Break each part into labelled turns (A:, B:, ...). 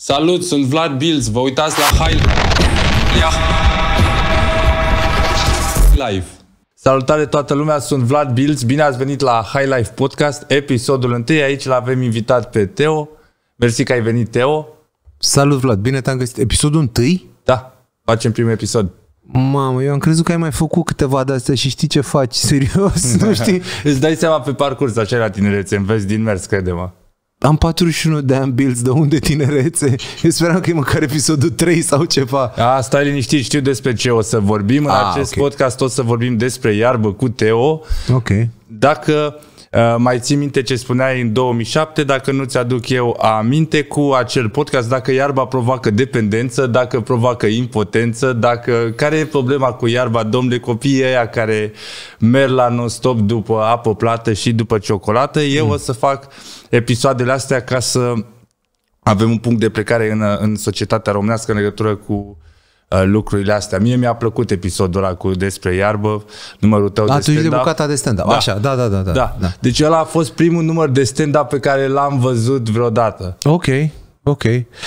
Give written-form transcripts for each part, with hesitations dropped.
A: Salut, sunt Vlad Bilz, vă uitați la Live. Salutare toată lumea, sunt Vlad Bilz, bine ați venit la High Life Podcast, episodul 1, aici l-avem invitat pe Teo. Mersi că ai venit, Teo.
B: Salut Vlad, bine te-am găsit. Episodul 1?
A: Da, facem primul episod.
B: Mamă, eu am crezut că ai mai făcut câteva de-astea și știi ce faci, serios, nu știi?
A: Îți dai seama pe parcurs, așa la tinerețe, înveți din mers, crede-mă.
B: Am 41 de ani, Bilz, de unde tinerețe? Eu speram că e măcar episodul 3 sau ceva.
A: Stai liniștit, știu despre ce o să vorbim. În acest podcast o să vorbim despre iarbă cu Teo.
B: Ok.
A: Dacă mai ții minte ce spuneai în 2007, dacă nu ți-aduc eu aminte cu acel podcast, dacă iarba provoacă dependență, dacă provoacă impotență, care e problema cu iarba, domnule, copiii ăia care merg la non-stop după apă plată și după ciocolată. Eu o să fac episoadele astea ca să avem un punct de plecare în societatea românească în legătură cu lucrurile astea. Mie mi-a plăcut episodul ăla despre iarbă, numărul tău de stand-up.
B: Atunci de bucata de stand-up.
A: Da.
B: Așa, da.
A: Deci ăla a fost primul număr de stand-up pe care l-am văzut vreodată.
B: Ok.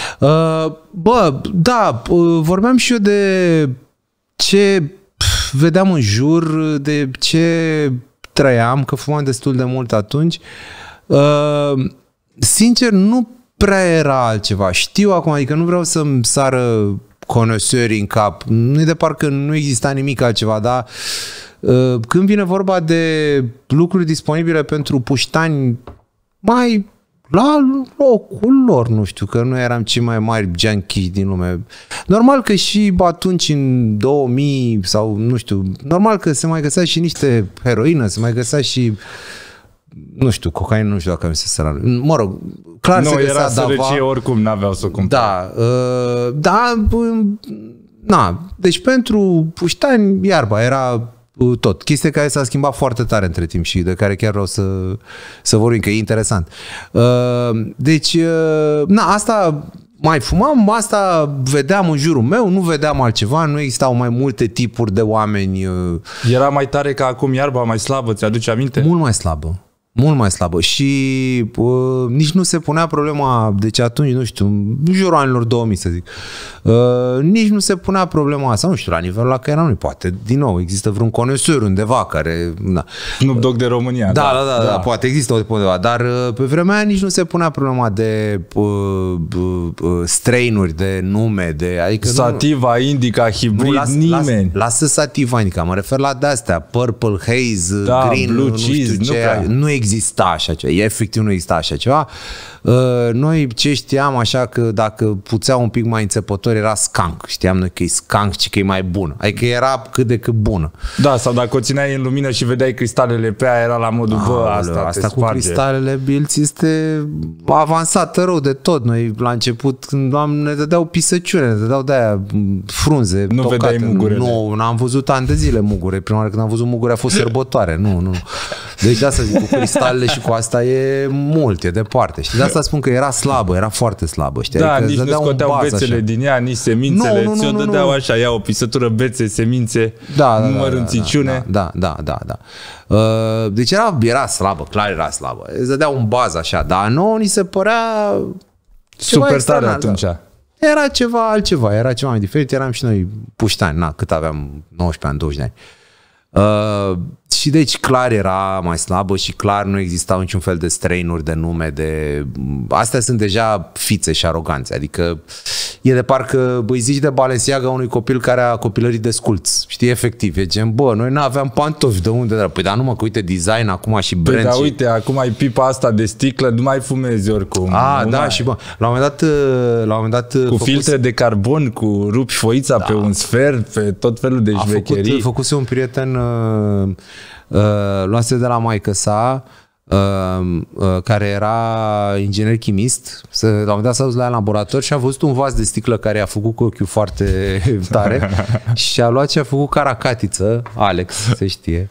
B: Vorbeam și eu de ce vedeam în jur, de ce trăiam, că fumam destul de mult atunci. Sincer, nu prea era altceva. Știu acum, adică nu vreau să-mi sară conosării în cap. Nu e de parcă nu exista nimic altceva, dar când vine vorba de lucruri disponibile pentru puștani mai la locul lor, nu știu, că nu eram cei mai mari junkies din lume. Normal că și atunci în 2000 sau nu știu, normal că se mai găsea și niște heroină, se mai găsea și nu știu, cocaină, nu știu dacă mi se săra. Mă rog, clar se găsea
A: era sărăcie, oricum n-aveau să o cumpere. Deci pentru puștani iarba era tot. Chestia care s-a schimbat foarte tare între timp și de care chiar vreau să vorbim, că e interesant. Asta mai fumam, asta vedeam în jurul meu, nu vedeam altceva, nu existau mai multe tipuri de oameni. Era mai tare ca acum iarba, mai slabă, ți-aduce aminte?
B: Mult mai slabă și nici nu se punea problema, deci atunci, nu știu, în jurul anilor 2000 să zic, nici nu se punea problema asta, nu știu, la nivelul la care eram noi, poate, din nou, există vreun conesor undeva care...
A: Snoop Dogg de România.
B: Da, poate există undeva, dar pe vremea aia nici nu se punea problema de strain-uri, de nume, de... Adică
A: Sativa, Indica, hibrid, nimeni.
B: Lasă Sativa, Indica, mă refer la de-astea, Purple Haze, Green,
A: Blue
B: nu
A: Cheese,
B: știu ce, nu exista așa ceva, efectiv nu exista așa ceva. Noi ce știam așa că dacă puțeau un pic mai înțepători era skunk. Știam noi că e skunk și că e mai bună. Adică era cât de cât bună.
A: Da, sau dacă o țineai în lumină și vedeai cristalele pe aia, era la modul, asta
B: cu cristalele, Bilz, este avansată rău de tot. Noi la început când ne dădeau pisăciune, ne dădeau de-aia frunze.
A: Nu vedeai mugurele.
B: Nu, n-am văzut ani de zile mugure. Prima oară când am văzut mugure a fost sărbătoare. Nu. Deci asta zic, cu cristalele și cu asta e mult, e departe. Știi? De asta spun că era slabă, era foarte slabă. Știi?
A: Da,
B: adică
A: nici nu scoteau bețele așa din ea, nici semințele. Ți-o dădeau așa, ia o pisătură, bețe, semințe, mărunțiciune.
B: Da. Deci era slabă, clar era slabă. Îți dădea un baz așa, dar nouă ni se părea
A: super tare atunci.
B: Era ceva altceva, era ceva mai diferit. Eram și noi puștani, cât aveam 19 ani, 20 de ani. Și deci clar era mai slabă și clar nu existau niciun fel de strain-uri, de nume, de... Astea sunt deja fițe și aroganțe, adică e de parcă îi zici de Balenciaga unui copil care a copilărit de sculț, știi, efectiv, e gen, noi nu aveam pantofi, de unde? Păi dar numai că uite design acum și brand.
A: Păi da, uite, acum ai pipa asta de sticlă, nu mai fumezi oricum.
B: Și la un moment dat
A: cu filtre de carbon, cu rupi foița pe un sfert, pe tot felul de șmecherii.
B: Făcuse un prieten, luase de la maică sa, care era inginer chimist, la un moment dat s-a dus la ea în laborator și a văzut un vas de sticlă care a făcut cu ochiul foarte tare și a luat și a făcut caracatiță, Alex, se știe.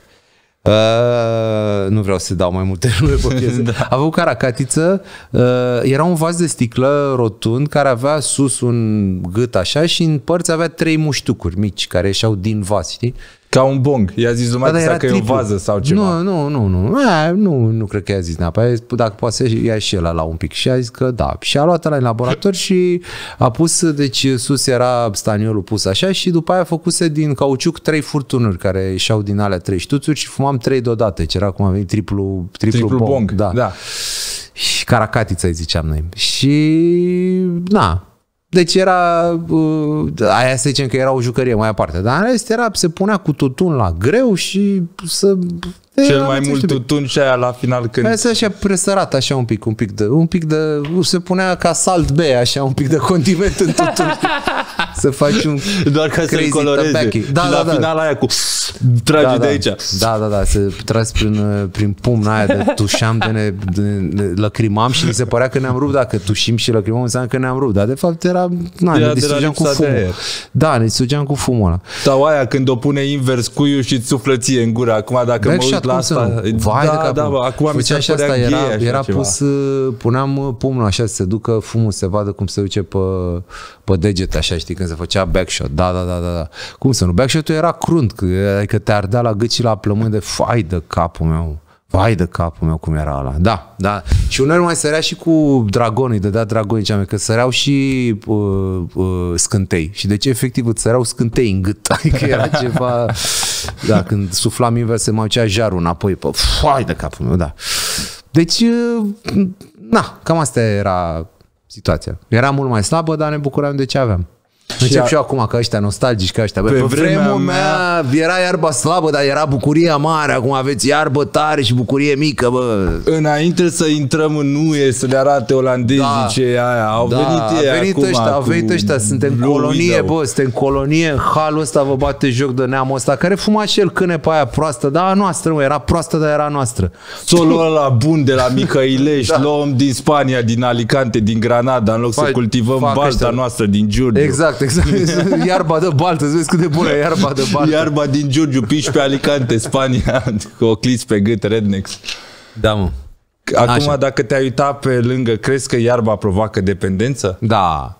B: Nu vreau să dau mai multe nume pe piesă. A făcut caracatiță, era un vas de sticlă rotund care avea sus un gât așa și în părți avea 3 muștucuri mici care ieșeau din vas, știi?
A: Ca un bong. I-a zis lumea că e o vază sau ceva.
B: Nu cred că i-a zis neapărat. Dacă poate să ia și el la un pic. Și a zis că da. Și a luat ăla în laborator și a pus, deci sus era staniolul pus așa și după aia a făcuse din cauciuc 3 furtunuri care ieșeau din alea 3 ștuțuri și fumam 3 deodată. Deci era cum a venit triplu bong. Da. Și caracatiță îi ziceam noi. Și na. Deci era, aia să zicem că era o jucărie mai aparte, dar în rest era, se punea cu tutun la greu și să...
A: Cel mai mult tutun și aia la final când...
B: Aia așa presărat, așa un pic de, se punea ca salt B, așa un pic de condiment în tutun. Să faci un
A: doar ca să-l coloreze. Și la final aia cu tragi de aici.
B: Da, se tragi prin pumna aia de tușeam, de lăcrimam și mi se părea că ne-am rupt. Dacă tușim și lăcrimam înseamnă că ne-am rupt. Dar de fapt era, ne distrugeam cu fumul. Da, ne distrugeam cu fumul ăla.
A: Sau aia când o pune invers cuiul și îți suflă ție în gură. Acum dacă mă uit la asta... acum mi se părea gay
B: era pus, puneam pumnul așa să se ducă fumul, să se vadă cum se duce pe degete, așa, știi, când se făcea backshot. Da. Cum să nu? Backshot-ul era crunt, adică te ardea la gât și la plămâni de vai de capul meu cum era ăla. Da. Și uneori mai sărea și cu dragonii, dădea dragonii, că săreau și scântei. Și deci efectiv îți săreau scântei în gât. Adică era ceva... Da, când suflam invers se mă ducea jarul înapoi pe vai de capul meu, da. Deci, cam asta era situația. Era mult mai slabă, dar ne bucuram de ce aveam. Încep și eu acum ca ăștia nostalgici, ca ăștia. Pe vremea mea era iarba slabă, dar era bucuria mare. Acum aveți iarbă tare și bucurie mică, bă.
A: Înainte să intrăm în UE, să le arate olandezii ce aia. Au venit
B: ăștia, suntem colonie, bă, suntem colonie. În halul ăsta vă bate joc de neamul ăsta, care fuma și el câine pe aia proastă. Da, a noastră, mă, era proastă, dar era noastră.
A: Solul ăla bun de la Mihăilești, luăm din Spania, din Alicante, din Granada, în loc să cultivăm balta noastră din Giurgiu.
B: Exact. Iarba de baltă, îți vezi cât de bună e iarba de baltă.
A: Iarba din Giurgiu, piși pe Alicante, Spania, cu ocliți pe gât, rednecks.
B: Da, mă.
A: Acum, așa, dacă te-ai uitat pe lângă, crezi că iarba provoacă dependență?
B: Da.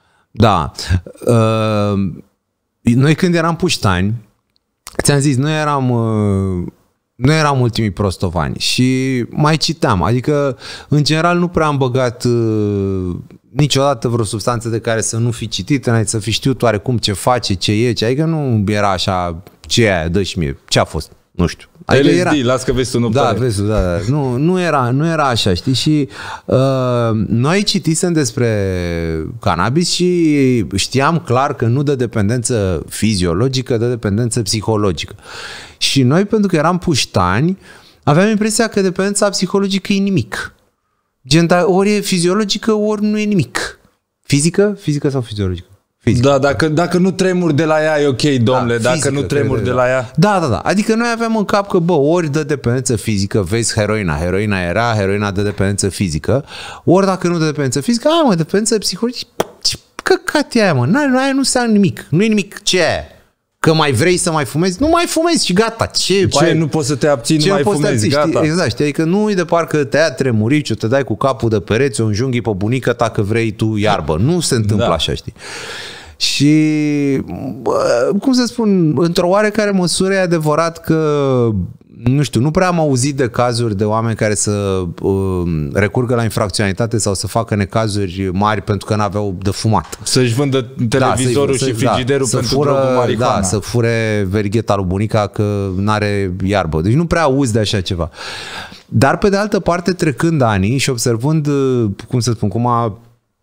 B: Noi când eram puștani, ți-am zis, noi eram ultimii prostovani și mai citeam, adică în general nu prea am băgat niciodată vreo substanță de care să nu fi citit, înainte să fi știut oarecum ce face, ce e, adică nu era așa, ce e aia, dă și mie, ce a fost, nu știu.
A: Adică LSD, las că vezi tu, nu
B: pare. Da, nu era așa, știi, și noi citisem despre cannabis și știam clar că nu dă dependență fiziologică, dă dependență psihologică. Și noi, pentru că eram puștani, aveam impresia că dependența psihologică e nimic. Gen, ori e fiziologică, ori nu e nimic. Fizică sau fiziologică?
A: Fizică. Da, dacă nu tremuri de la ea e ok, domnule, da, fizică, dacă nu tremuri de la ea...
B: Da. Adică noi aveam în cap că, bă, ori dă dependență fizică, vezi heroina dă dependență fizică, ori dacă nu dă dependență fizică, dependență psihologică, ce căcat e aia, mă, aia nu înseamnă nimic, nu e nimic, ce e? Că mai vrei să mai fumezi? Nu mai fumezi și gata. Ce
A: nu poți să te abții, nu mai fumezi, gata.
B: Exact, știi? Adică nu e de parcă te ia tremurici, te dai cu capul de pereți, o înjunghi pe bunica ta că vrei tu iarbă. Nu se întâmplă așa, știi? Și, cum să spun, într-o oarecare măsură e adevărat că, nu știu, nu prea am auzit de cazuri de oameni care să recurgă la infracționalitate sau să facă necazuri mari pentru că n-aveau de fumat.
A: Să-și vândă televizorul și frigiderul pentru drogul marihuana.
B: Da, să fure verigheta lui bunica că n-are iarbă. Deci nu prea auzi de așa ceva. Dar pe de altă parte, trecând anii și observând, cum să spun, cum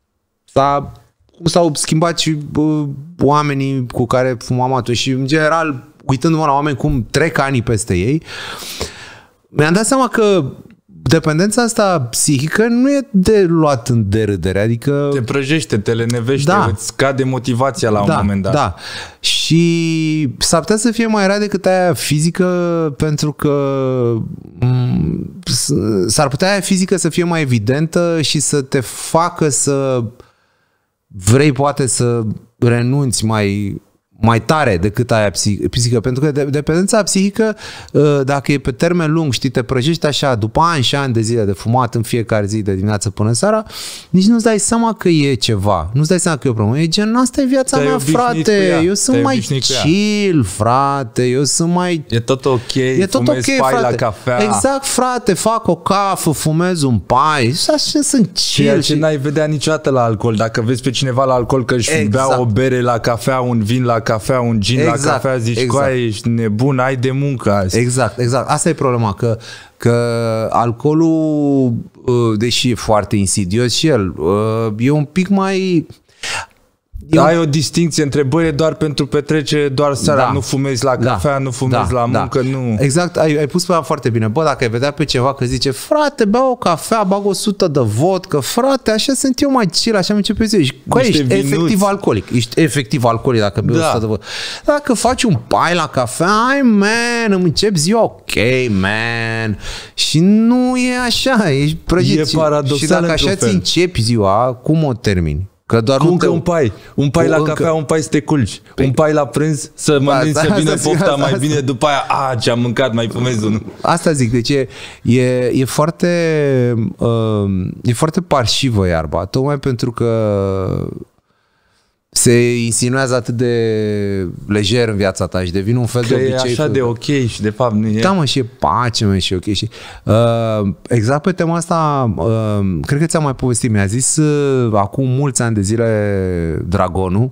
B: s-au schimbat și oamenii cu care fumam atunci și în general, uitându-mă la oameni cum trec anii peste ei, mi-am dat seama că dependența asta psihică nu e de luat în derâdere, adică...
A: Te prăjește, te lenevește, îți scade motivația la un moment dat.
B: Da, și s-ar putea să fie mai rea decât aia fizică, pentru că s-ar putea aia fizică să fie mai evidentă și să te facă să vrei poate să renunți mai tare decât aia psihică, pentru că dependența psihică, dacă e pe termen lung, știi, te prăjești așa, după ani și ani de zile de fumat în fiecare zi, de dimineață până seara, nici nu-ți dai seama că e ceva, nu-ți dai seama că e o problemă, e gen, asta e viața mea, frate, eu sunt mai chill, frate, eu sunt mai...
A: E tot ok, fumez pai frate. La cafea.
B: Exact, frate, fac o cafă, fumez un pai, așa sunt chill.
A: Ceea ce n-ai vedea niciodată la alcool, dacă vezi pe cineva la alcool că își bea o bere la cafea, un vin la cafea, un gin la cafea, zici, coaie, ești nebun, ai de muncă azi.
B: Exact. Asta e problema, că alcoolul, deși e foarte insidios și el, e un pic mai...
A: Ai o distinție între băie doar pentru petrecere, doar seara, nu fumezi la cafea, nu fumezi la muncă, nu...
B: Exact, ai pus pe foarte bine. Bă, dacă ai vedea pe ceva că zice, frate, bea o cafea, bag 100 de vodcă, frate, așa sunt eu mai chill, așa mi începe să zici, ești efectiv alcoolic. Ești efectiv alcoolic dacă bei 100 de vodcă. Dacă faci un pai la cafea, ai, man, îmi începi ziua, ok, man. Și nu e așa, ești prăjit.
A: E paradoxal.
B: Și dacă așa ți începi ziua, cum o termini? Că doar
A: un pai la cafea, un pai să te culci, un pai la prânz să mănânci să vină pofta mai bine, după aia, ce-am mâncat, mai fumez unul.
B: Asta zic, deci e foarte parșivă iarba, tocmai pentru că se insinuează atât de lejer în viața ta și devine un fel de obicei.
A: Că e așa de ok și de fapt nu e.
B: Da, mă, și e pace, mă, și e ok. Și, exact pe tema asta, cred că ți-am mai povestit, mi-a zis acum mulți ani de zile Dragonul,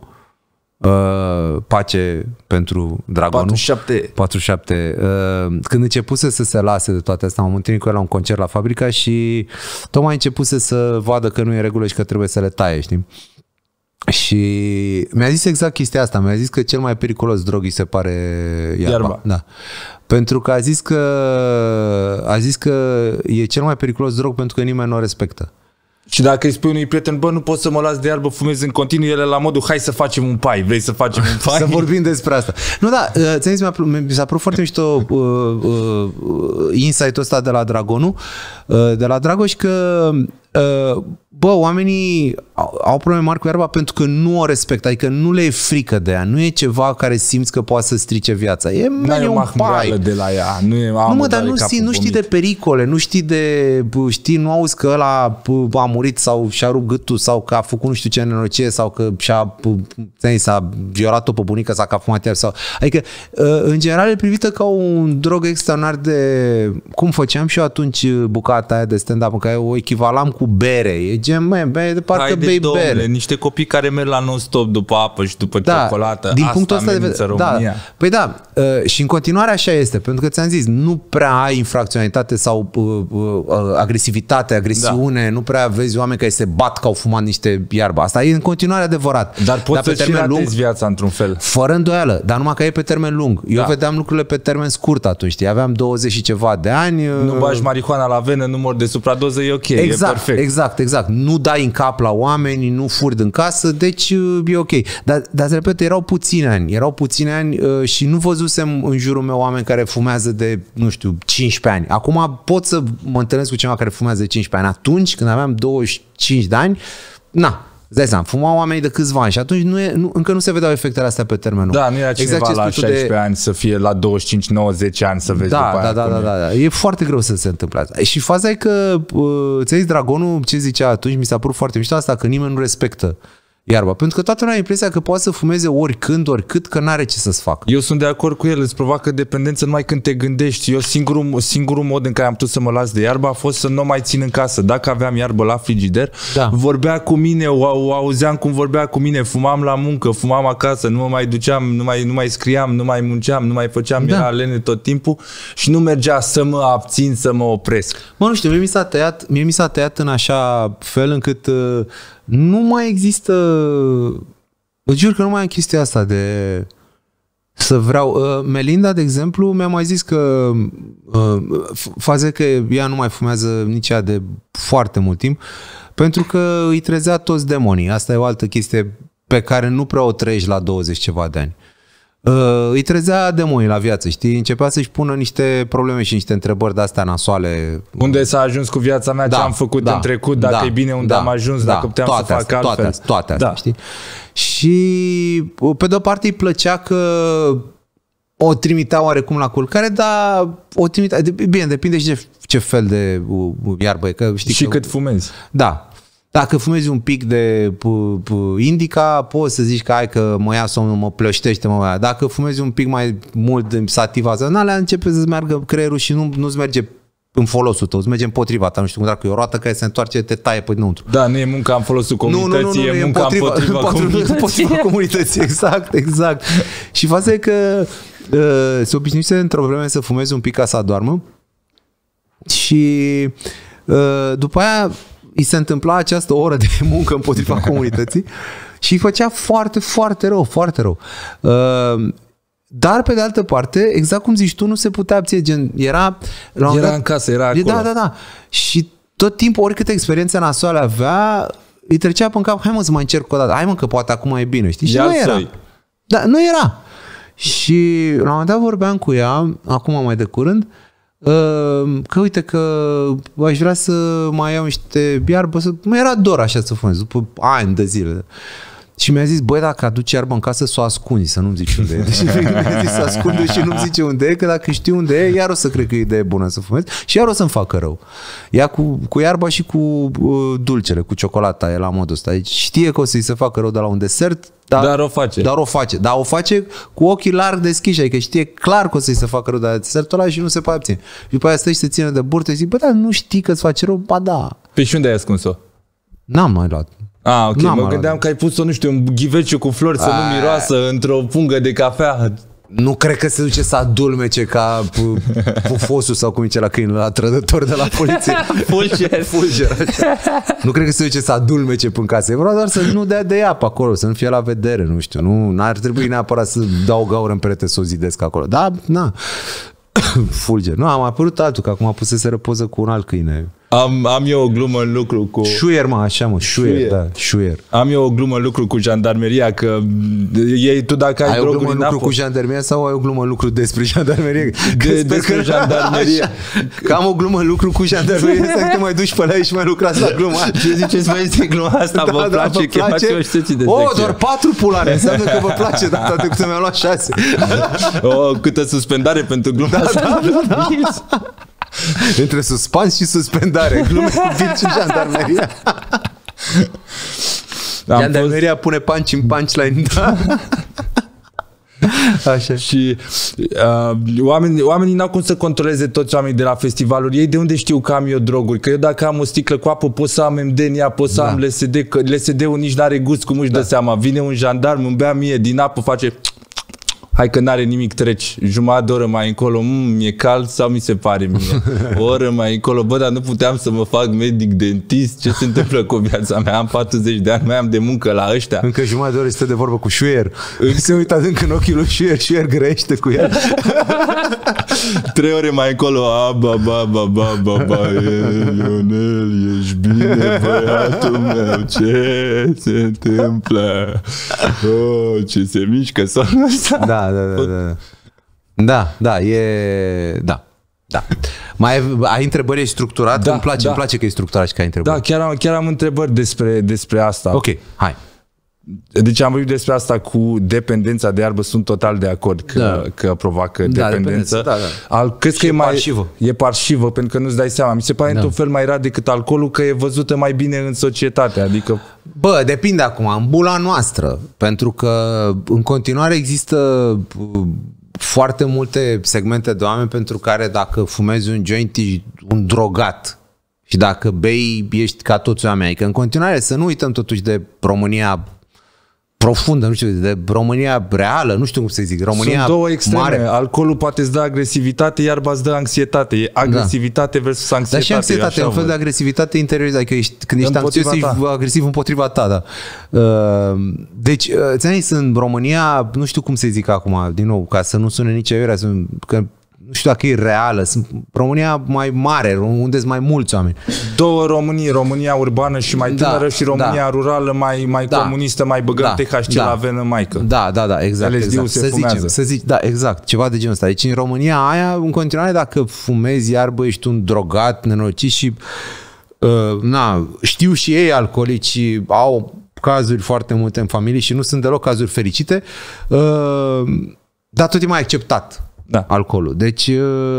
B: pace pentru Dragonul. 47. Când începuse să se lase de toate astea, am întâlnit cu el la un concert la Fabrica și tocmai începuse să vadă că nu e în regulă și că trebuie să le taie, știi? Și mi-a zis exact chestia asta, mi-a zis că cel mai periculos drog îi se pare iarba. Da. Pentru că a zis că e cel mai periculos drog pentru că nimeni nu o respectă.
A: Și dacă îi spui unui prieten, bă, nu pot să mă las de iarbă, fumez în continuu, ele la modul, hai să facem un pai, vrei să facem un pai?
B: Să vorbim despre asta. Nu, da, ți-am zis, mi s-a părut foarte mișto insight-ul ăsta de la Dragonul, de la Dragoș, că bă, oamenii au probleme mari cu iarba pentru că nu o respectă, adică nu le e frică de ea, nu e ceva care simți că poate să strice viața. E
A: un pai de la ea,
B: dar nu știi de pericole, nu știi, nu auzi că ăla a murit sau și-a rupt gâtul sau că a făcut nu știu ce nenorocire sau că s-a violat-o pe bunica sau că a fumat iar sau... Adică, în general, e privită ca un drog extraordinar de... Cum făceam și eu atunci bucata aia de stand-up, în care o echivalam cu bere. E gen, de parcă bei bere.
A: Niște copii care merg la non-stop după apă și după ciocolată.
B: Din punctul ăsta de
A: vedere, România.
B: Păi da, și în continuare așa este, pentru că ți-am zis, nu prea ai infracționalitate sau agresiune, nu prea vezi oameni care se bat că au fumat niște iarbă. Asta e în continuare adevărat.
A: Dar poți să și ratezi viața într-un fel.
B: Fără îndoială, dar numai că e pe termen lung. Eu vedeam lucrurile pe termen scurt atunci, știi? Aveam 20 și ceva de ani.
A: Nu bagi marihuana la venă, nu mori de supradoză, e ok, e perfect.
B: Exact. Nu dai în cap la oameni, nu furi din casă, deci e ok. Dar repet, erau puțini ani și nu văzusem în jurul meu oameni care fumează de, nu știu, 15 ani. Acum pot să mă întâlnesc cu cineva care fumează de 15 ani. Atunci, când aveam 25 de ani, îți dai seama, fumau oamenii de câțiva ani și atunci încă nu se vedeau efectele astea pe termen lung.
A: Da, nu era cineva la 16 ani să fie la 25-90 ani să vezi după aia.
B: Da. E foarte greu să se întâmple asta. Și faza e că, ți-ai zis, Dragonul, ce zicea atunci, mi s-a părut foarte mișto asta, că nimeni nu respectă iarba. Pentru că toată lumea are impresia că poate să fumeze oricând, oricât, că n-are ce să-ți facă.
A: Eu sunt de acord cu el, îți provoacă dependență numai când te gândești. Eu singurul mod în care am putut să mă las de iarbă a fost să nu mai țin în casă. Dacă aveam iarbă la frigider, vorbea cu mine, o auzeam cum vorbea cu mine, fumam la muncă, fumam acasă, nu mă mai duceam, nu mai scriam, nu mai munceam, nu mai făceam, era lene tot timpul și nu mergea să mă abțin, să mă opresc.
B: Mă, nu știu, mie mi s-a tăiat în așa fel încât nu mai există... Îți jur că nu mai am chestia asta de să vreau... Melinda, de exemplu, mi-a mai zis că faze că ea nu mai fumează nici ea de foarte mult timp pentru că îi trezea toți demonii. Asta e o altă chestie pe care nu prea o trăiești la 20 ceva de ani. îi trezea demonii la viață, știi? Începea să-și pună niște probleme și niște întrebări de-astea nasoale.
A: Unde s-a ajuns cu viața mea, ce am făcut în trecut, dacă e bine unde am ajuns, dacă puteam să fac altfel.
B: Toate astea, știi? Și pe de-o parte îi plăcea că o trimitea oarecum la culcare, dar o trimitea... Bine, depinde și de ce fel de iarbă e. Că, știi,
A: și cât fumezi.
B: Da. Dacă fumezi un pic de indica, poți să zici că hai că mă ia somnul, mă plăștește, mă ia. Dacă fumezi un pic mai mult de sativa, în alea începe să-ți meargă creierul și nu-ți merge în folosul tău, îți merge împotriva ta, nu știu cum dracu, e o roată care se întoarce, te taie pe dinăuntru.
A: Da, nu e munca în folosul comunității, e munca împotriva
B: comunității. Exact. Și fața e că se obișnuise într-o vreme să fumezi un pic ca să adormă și după aia îi se întâmpla această oră de muncă împotriva comunității și îi făcea foarte, foarte rău, foarte rău. Dar, pe de altă parte, exact cum zici tu, nu se putea abține. Gen, era
A: în casă, era acolo.
B: Da. Și tot timpul, oricâte experiențe nasoale avea, îi trecea pe cap, hai mă să mai încerc o dată, hai mă că poate acum e bine, știi? Și nu era. Da, nu era. Și la un moment dat vorbeam cu ea, acum mai de curând, că uite că aș vrea să mai iau niște iarbă, mă era dor așa să fumez, după ani de zile. Și mi-a zis, băi, dacă aduci iarbă în casă, să o ascunzi, să nu-mi zici unde e. Deci mi-a zis să ascunde și nu-mi zice unde e, că dacă știu unde e, iar o să cred că e idee bună să fumez și iar o să-mi facă rău. Ea cu iarba și cu dulcele, cu ciocolata, e la modul ăsta. Deci știe că o să-i se facă rău de la un desert,
A: dar o face.
B: Dar o face cu ochii larg deschiși, adică știe clar că o să-i se facă rău de la desertul ăla și nu se poate abține. Și după aia stă și se ține de burtă și zic, bă, dar nu știi că îți face rău? Ba da.
A: Pe și unde ai ascuns-o?
B: N-am mai luat.
A: Ok, mă gândeam că ai pus-o, nu știu, un ghiveciu cu flori să nu miroasă într-o pungă de cafea.
B: Nu cred că se duce să adulmece ca pufosul sau cum zice la câine la trădător de la poliție. Fulger. Nu cred că se duce să adulmece până casă. E vreau doar să nu dea de apă acolo, să nu fie la vedere, nu știu. Nu ar trebui neapărat să dau gaură în perete să o zidesc acolo. Da, na. Fulger. Nu, am apărut altul, că acum pusese poză cu un alt câine.
A: Am eu o glumă în lucru cu...
B: Șuier, mă, așa, mă, șuier.
A: Am eu o glumă în lucru cu jandarmeria, că ei, tu dacă ai droguri
B: o glumă în lucru cu jandarmeria sau ai o glumă în lucru despre jandarmerie?
A: Despre jandarmerie.
B: Că am o glumă în lucru cu jandarmerie, să te mai duci pe la ei și mai lucrați la gluma.
A: Ce ziceți mai este gluma asta? Vă place? Chemați-o și de
B: doar 4 pulare, înseamnă că vă place, dar toate câte mi-am luat 6.
A: Câtă suspendare pentru gluma asta.
B: Între suspans și suspendare. Glume cu Bill și jandarmeria. Jandarmeria pune punch în punchline. Da. Așa.
A: Și oamenii n-au cum să controleze toți oamenii de la festivaluri. Ei de unde știu că am eu droguri? Că eu dacă am o sticlă cu apă pot să am MDNA, pot să am LSD, că LSD-ul nici n-are gust, cum își dă seama. Vine un jandarm, îmi bea mie din apă, face... Hai că n-are nimic, treci. Jumătate de oră mai încolo, mi-e cald sau mi se pare mie? O oră mai încolo, bă, dar nu puteam să mă fac medic dentist? Ce se întâmplă cu viața mea? Am 40 de ani, mai am de muncă la ăștia.
B: Încă jumătate de oră stă de vorbă cu șuier. Se uită adânc în ochii lui șuier grăiește cu el.
A: 3 ore mai încolo, Ionel, ești bine, băiatul meu, ce se întâmplă? Oh, ce se mișcă sonul ăsta?
B: Da. Mai ai întrebări structurate? Îmi place că e structurat și că ai întrebări.
A: Da, chiar am întrebări despre asta.
B: Ok, hai.
A: Deci am vorbit despre asta cu dependența de iarbă, sunt total de acord că provoacă dependență. Crezi că e parșivă, pentru că nu-ți dai seama. Mi se pare într-un fel mai rar decât alcoolul, că e văzută mai bine în societate. Adică...
B: Bă, depinde acum, în bula noastră, pentru că în continuare există foarte multe segmente de oameni pentru care dacă fumezi un joint ești un drogat și dacă bei ești ca toți oamenii. Adică în continuare să nu uităm totuși de România profundă, nu știu, de România reală, nu știu cum să zic, România
A: sunt două extreme.
B: Mare.
A: Alcoolul poate îți dă agresivitate, iarba îți dă anxietate. E agresivitate versus anxietate.
B: Dar și anxietate, e un fel de agresivitate interiorizată, adică când ești anxios, ești agresiv împotriva ta. Da. Deci, ți-am zis, în România, nu știu cum să zic acum, din nou, ca să nu sune nici aiurea, că nu știu dacă e reală, sunt România mai mare, unde sunt mai mulți oameni.
A: Două Românii, România urbană și mai tânără și România rurală mai comunistă, mai băgăm THC la venă maică.
B: Da, exact. Să zici, da, exact, ceva de genul ăsta. Deci în România aia, în continuare, dacă fumezi iarbă, ești un drogat, nenorocit și știu și ei alcoolici au cazuri foarte multe în familie și nu sunt deloc cazuri fericite, dar tot e mai acceptat alcoolul. Deci,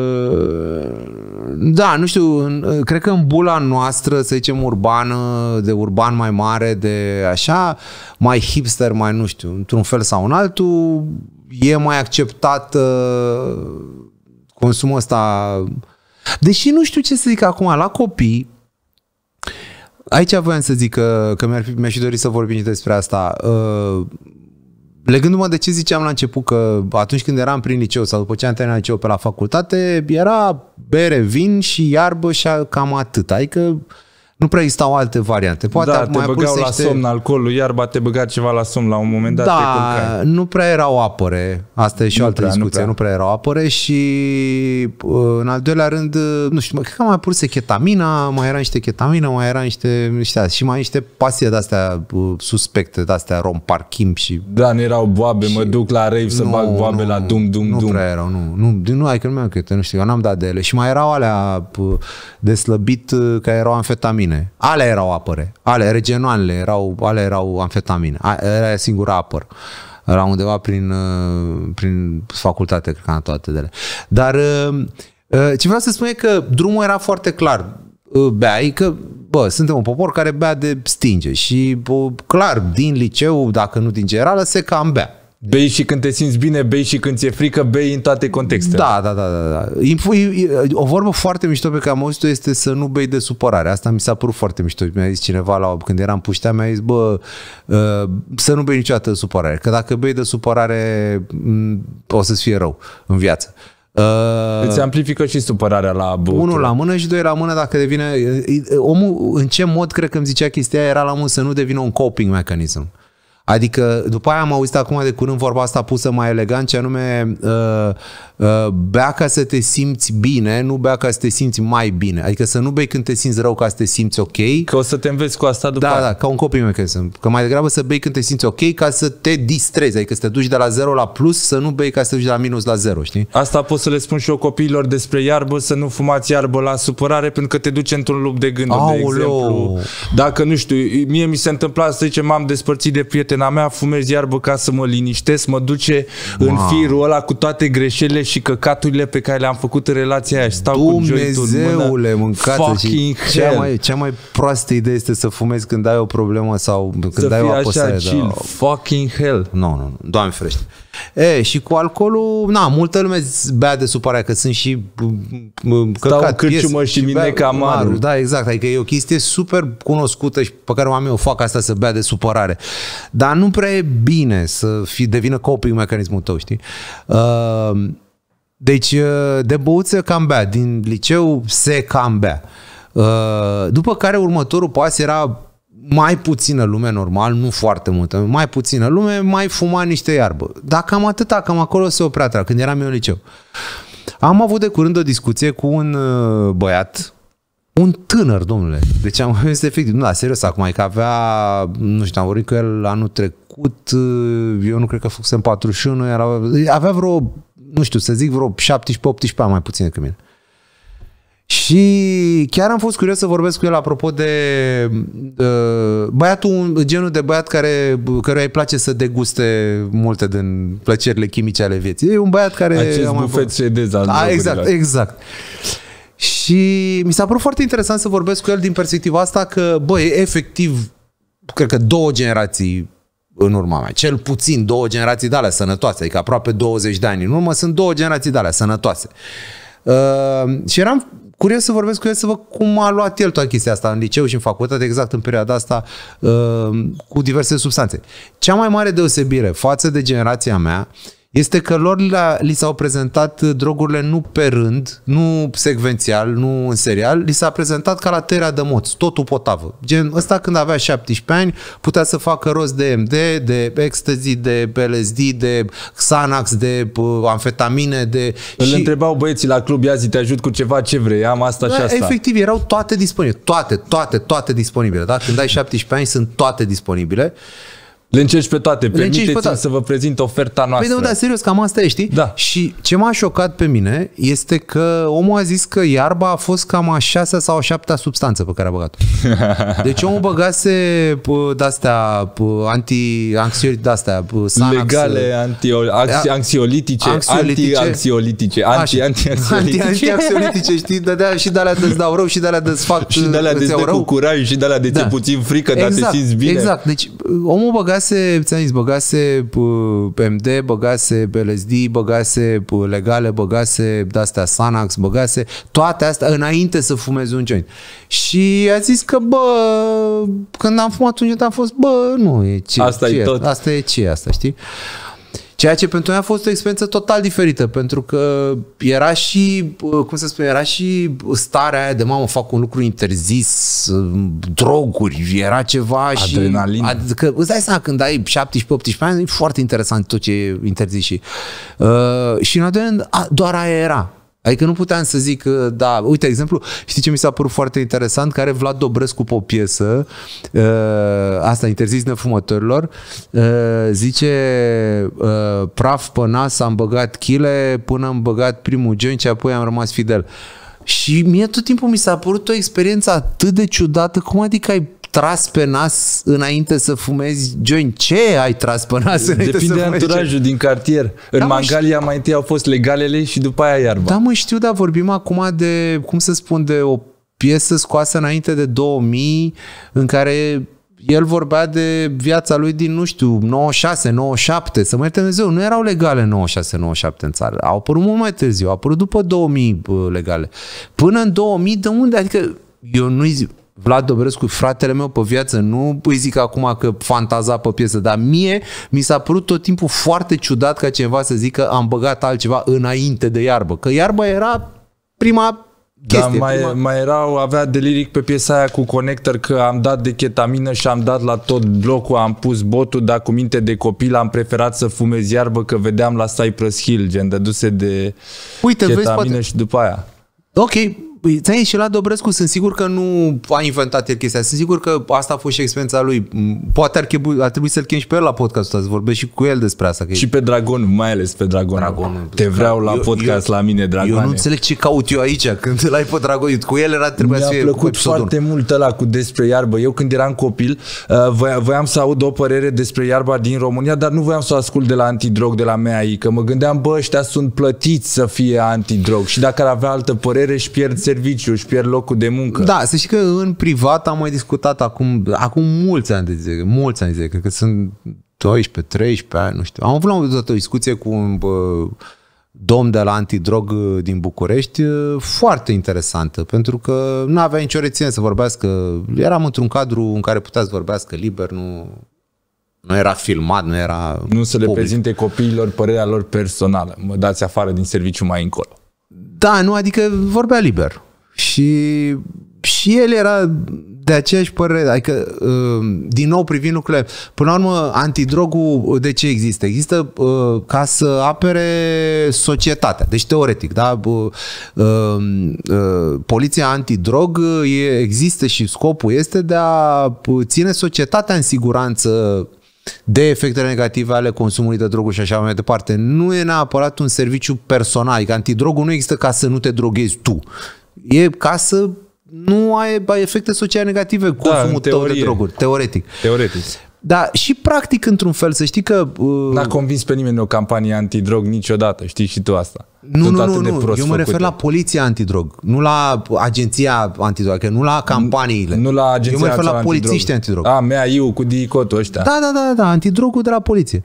B: da, nu știu, cred că în bula noastră, să zicem, urbană, de urban mai mare, de așa, mai hipster, mai nu știu, într-un fel sau în altul, e mai acceptat consumul ăsta. Deși nu știu ce să zic acum, la copii, aici voiam să zic că mi-aș fi dorit să vorbim despre asta. Legându-mă de ce ziceam la început, că atunci când eram prin liceu sau după ce am terminat liceu pe la facultate, era bere, vin și iarbă și cam atât. Adică nu prea existau alte variante. Poate
A: te băgau la somn alcoolul, iarba te băga ceva la somn la un moment dat.
B: Da, nu prea erau apăre. Asta e și o altă discuție. Nu prea erau apăre și în al doilea rând, nu știu, cred că mai pus ketamina, mai era niște ketamină, mai era niște și mai niște pastie de-astea suspecte, de-astea romparchim și...
A: Da, nu erau boabe, mă duc la rave să bag boabe la dum.
B: Nu prea erau, nu, hai că nu mi-am câte, nu știu, eu n-am dat de ele. Și mai erau alea de slăbit care erau amfetamine. Alea erau apăre. Alea, regenoanele, alea erau amfetamine. Era singura apăr. Era undeva prin facultate, cred că am toate de ele. Dar ce vreau să spun e că drumul era foarte clar. Beai, că suntem un popor care bea de stinge și clar, din liceu, dacă nu din generală, se cam bea.
A: Bei și când te simți bine, bei și când ți-e frică, bei în toate contextele.
B: Da. O vorbă foarte mișto pe care am auzit-o este să nu bei de supărare. Asta mi s-a părut foarte mișto. Mi-a zis cineva când eram puștea, mi-a zis, să nu bei niciodată de supărare. Că dacă bei de supărare, o să-ți fie rău în viață.
A: Îți amplifică și supărarea la băutură.
B: Unul la mână și doi la mână dacă devine... Omul, în ce mod cred că îmi zicea chestia era la mână să nu devină un coping mechanism. Adică, după aia am auzit acum de curând vorba asta pusă mai elegant, ce anume bea ca să te simți bine, nu bea ca să te simți mai bine. Adică să nu bei când te simți rău ca să te simți ok.
A: Că o să te înveți cu asta după aia.
B: Da, ca un copil mecanism. Că mai degrabă să bei când te simți ok ca să te distrezi. Adică să te duci de la 0 la plus, să nu bei ca să te duci de la minus la 0, știi?
A: Asta pot să le spun și eu copiilor despre iarbă, să nu fumați iarbă la supărare pentru că te duce într-un lup de gânduri. De exemplu, dacă, nu știu, mie mi se întâmpla să zicem, m-am despărțit de prietena mea, fumez iarbă ca să mă liniștesc, mă duce în firul ăla cu toate greșelile și căcaturile pe care le-am făcut în relația aia. Stau cu jointul în mână.
B: Fucking cea mai proastă idee este să fumezi când ai o problemă sau când ai o apăsare.
A: Chill. Fucking hell.
B: Nu, Doamne ferește. Și cu alcoolul, multă lume bea de supărare, că sunt și
A: stau în cârciumă și minecă amarul.
B: Da, exact, adică e o chestie super cunoscută și pe care oamenii o fac asta, să bea de supărare. Dar nu prea e bine să devină coping mecanismul tău, știi? Deci, de băuță cam bea, din liceu se cam bea. După care următorul pas era mai puțină lume, normal, nu foarte multă, mai puțină lume, mai fuma niște iarbă. Dar cam atâta, cam acolo se oprea treaba, când eram eu în liceu. Am avut de curând o discuție cu un băiat, un tânăr, domnule. Deci am zis efectiv, nu, da, serios, acum, că avea, nu știu, am vorbit cu el anul trecut, eu nu cred că făcusem 41, avea vreo, nu știu, să zic vreo 17-18 ani mai puțin decât mine. Și chiar am fost curios să vorbesc cu el apropo de băiatul, genul de băiat căruia îi place să deguste multe din plăcerile chimice ale vieții. E un băiat care...
A: Acest bufet suedez al drogurilor.
B: Exact. Și mi s-a părut foarte interesant să vorbesc cu el din perspectiva asta că, efectiv, cred că 2 generații în urma mea, cel puțin 2 generații de alea sănătoase, adică aproape 20 de ani în urmă, sunt 2 generații de alea sănătoase. Și eram curios să vorbesc cu el, să văd cum a luat el toată chestia asta în liceu și în facultate, exact în perioada asta, cu diverse substanțe. Cea mai mare deosebire față de generația mea este că lor li s-au prezentat drogurile nu pe rând, nu secvențial, nu în serial, li s-a prezentat ca la tăierea de moți, totul potavă. Gen ăsta când avea 17 ani putea să facă rost de MD, de ecstasy, de LSD, de Xanax, de amfetamine, de...
A: Îl întrebau băieții la club, ia zi, te ajut cu ceva, ce vrei, am asta și asta.
B: Efectiv, erau toate disponibile, toate disponibile, da? Când ai 17 ani sunt toate disponibile.
A: Le încerci pe toate, permiteți-mi să vă prezint oferta noastră.
B: Păi da, serios, cam asta e, știi?
A: Da.
B: Și ce m-a șocat pe mine este că omul a zis că iarba a fost cam a 6-a sau a 7-a substanță pe care a băgat-o. Deci omul băgase de-astea, anti-anxiolitice, de-astea, Xanax,
A: legale, anxiolitice, anti-anxiolitice,
B: anti-anxiolitice, știi? Dădea și de-alea de-ți dau rău și de-alea de-ți fac
A: și de-alea de-ți dă cu curaj și de-alea de-ți puțin frică, dar te simți bine.
B: Exact, deci omul băgase MD, băgase LSD, băgase legale, băgase de-astea Xanax, băgase toate astea înainte să fumeze un joint. Și a zis că, când am fumat un joint am fost, nu e ce.
A: Asta e tot.
B: Asta e ce, asta, știi? Ceea ce pentru mine a fost o experiență total diferită, pentru că era și, era și starea aia de mamă, fac un lucru interzis, droguri, era ceva
A: adrenalină.
B: Și... Adică îți dai seama, când ai 17-18 ani, e foarte interesant tot ce e interzis și... și în al doilea rând, doar aia era. Adică nu puteam să zic, da, uite, exemplu, știi ce mi s-a părut foarte interesant? Care Vlad Dobrescu pe o piesă, asta, interzis nefumătorilor, zice, praf pe nas, am băgat chile până am băgat primul joint și apoi am rămas fidel. Și mie tot timpul mi s-a părut o experiență atât de ciudată, cum adică ai tras pe nas înainte să fumezi joint? Ce ai tras pe nas înainte
A: Depinde
B: să fumezi?
A: Depinde de anturajul din cartier. În Mangalia mai întâi au fost legalele și după aia iarba.
B: Da, mă, știu, dar vorbim acum de, cum să spun, de o piesă scoasă înainte de 2000, în care el vorbea de viața lui din, nu știu, 96, 97, să mă ierte Dumnezeu, nu erau legale 96, 97 în țară. Au apărut mult mai târziu, au apărut după 2000 legale. Până în 2000, de unde? Adică eu nu-i zic, Vlad Dobrescu, fratele meu pe viață, nu îi zic acum că fantaza pe piesă, dar mie mi s-a părut tot timpul foarte ciudat ca cineva să zică am băgat altceva înainte de iarbă, că iarba era prima chestie.
A: Dar avea de liric pe piesa aia cu Connector că am dat de chetamină și am dat la tot blocul, am pus botul, dar cu minte de copil am preferat să fumez iarbă că vedeam la Cypress Hill, gen dăduse de chetamină și după aia.
B: Ok, ți-ai și la Dobrescu, sunt sigur că nu a inventat el chestia, sunt sigur că asta a fost și experiența lui. Poate ar trebui să-l chem și pe el la podcastul ăsta, să vorbesc și cu el despre asta. Că
A: și pe Dragon, mai ales pe Dragon. Te vreau la podcast la mine, Dragoane.
B: Eu nu înțeleg ce caut eu aici când îl ai pe Dragon. Cu el trebuia să fie.
A: Mi-a plăcut foarte mult ăla cu despre iarbă. Eu când eram copil voiam să aud o părere despre iarba din România, dar nu voiam să o ascult de la Antidrog, de la MEAI, că mă gândeam, ăștia sunt plătiți să fie antidrog și dacă ar avea altă părere își pierd serviciu, își pierd locul de muncă.
B: Da, să știi că în privat am mai discutat acum mulți ani de zile, cred că sunt 12, 13 ani, nu știu. Am avut la un moment dat o discuție cu un domn de la Antidrog din București, foarte interesantă, pentru că nu avea nicio reținere să vorbească. Eram într-un cadru în care putea să vorbească liber, nu era filmat, nu era
A: nu să le prezinte copiilor părerea lor personală. Mă dați afară din serviciu mai încolo.
B: Da, nu, adică vorbea liber. Și el era de aceeași părere, adică din nou privind lucrurile, până la urmă antidrogul de ce există? Există ca să apere societatea, deci teoretic, da? Poliția antidrog există și scopul este de a ține societatea în siguranță de efectele negative ale consumului de droguri și așa mai departe. Nu e neapărat un serviciu personal, adică antidrogul nu există ca să nu te droghezi tu. E ca să nu ai efecte sociale negative consumul tău de droguri. Teoretic. Dar și practic, într-un fel, să știi că...
A: N-a convins pe nimeni o campanie antidrog niciodată, știi și tu asta.
B: Nu, eu mă refer la poliția antidrog, nu la agenția antidrog, adică nu la campaniile.
A: Nu la agenția.
B: Eu mă refer la polițiști antidrog.
A: MEAI-ul cu DICOT-ul ăștia.
B: Da, antidrogul de la poliție.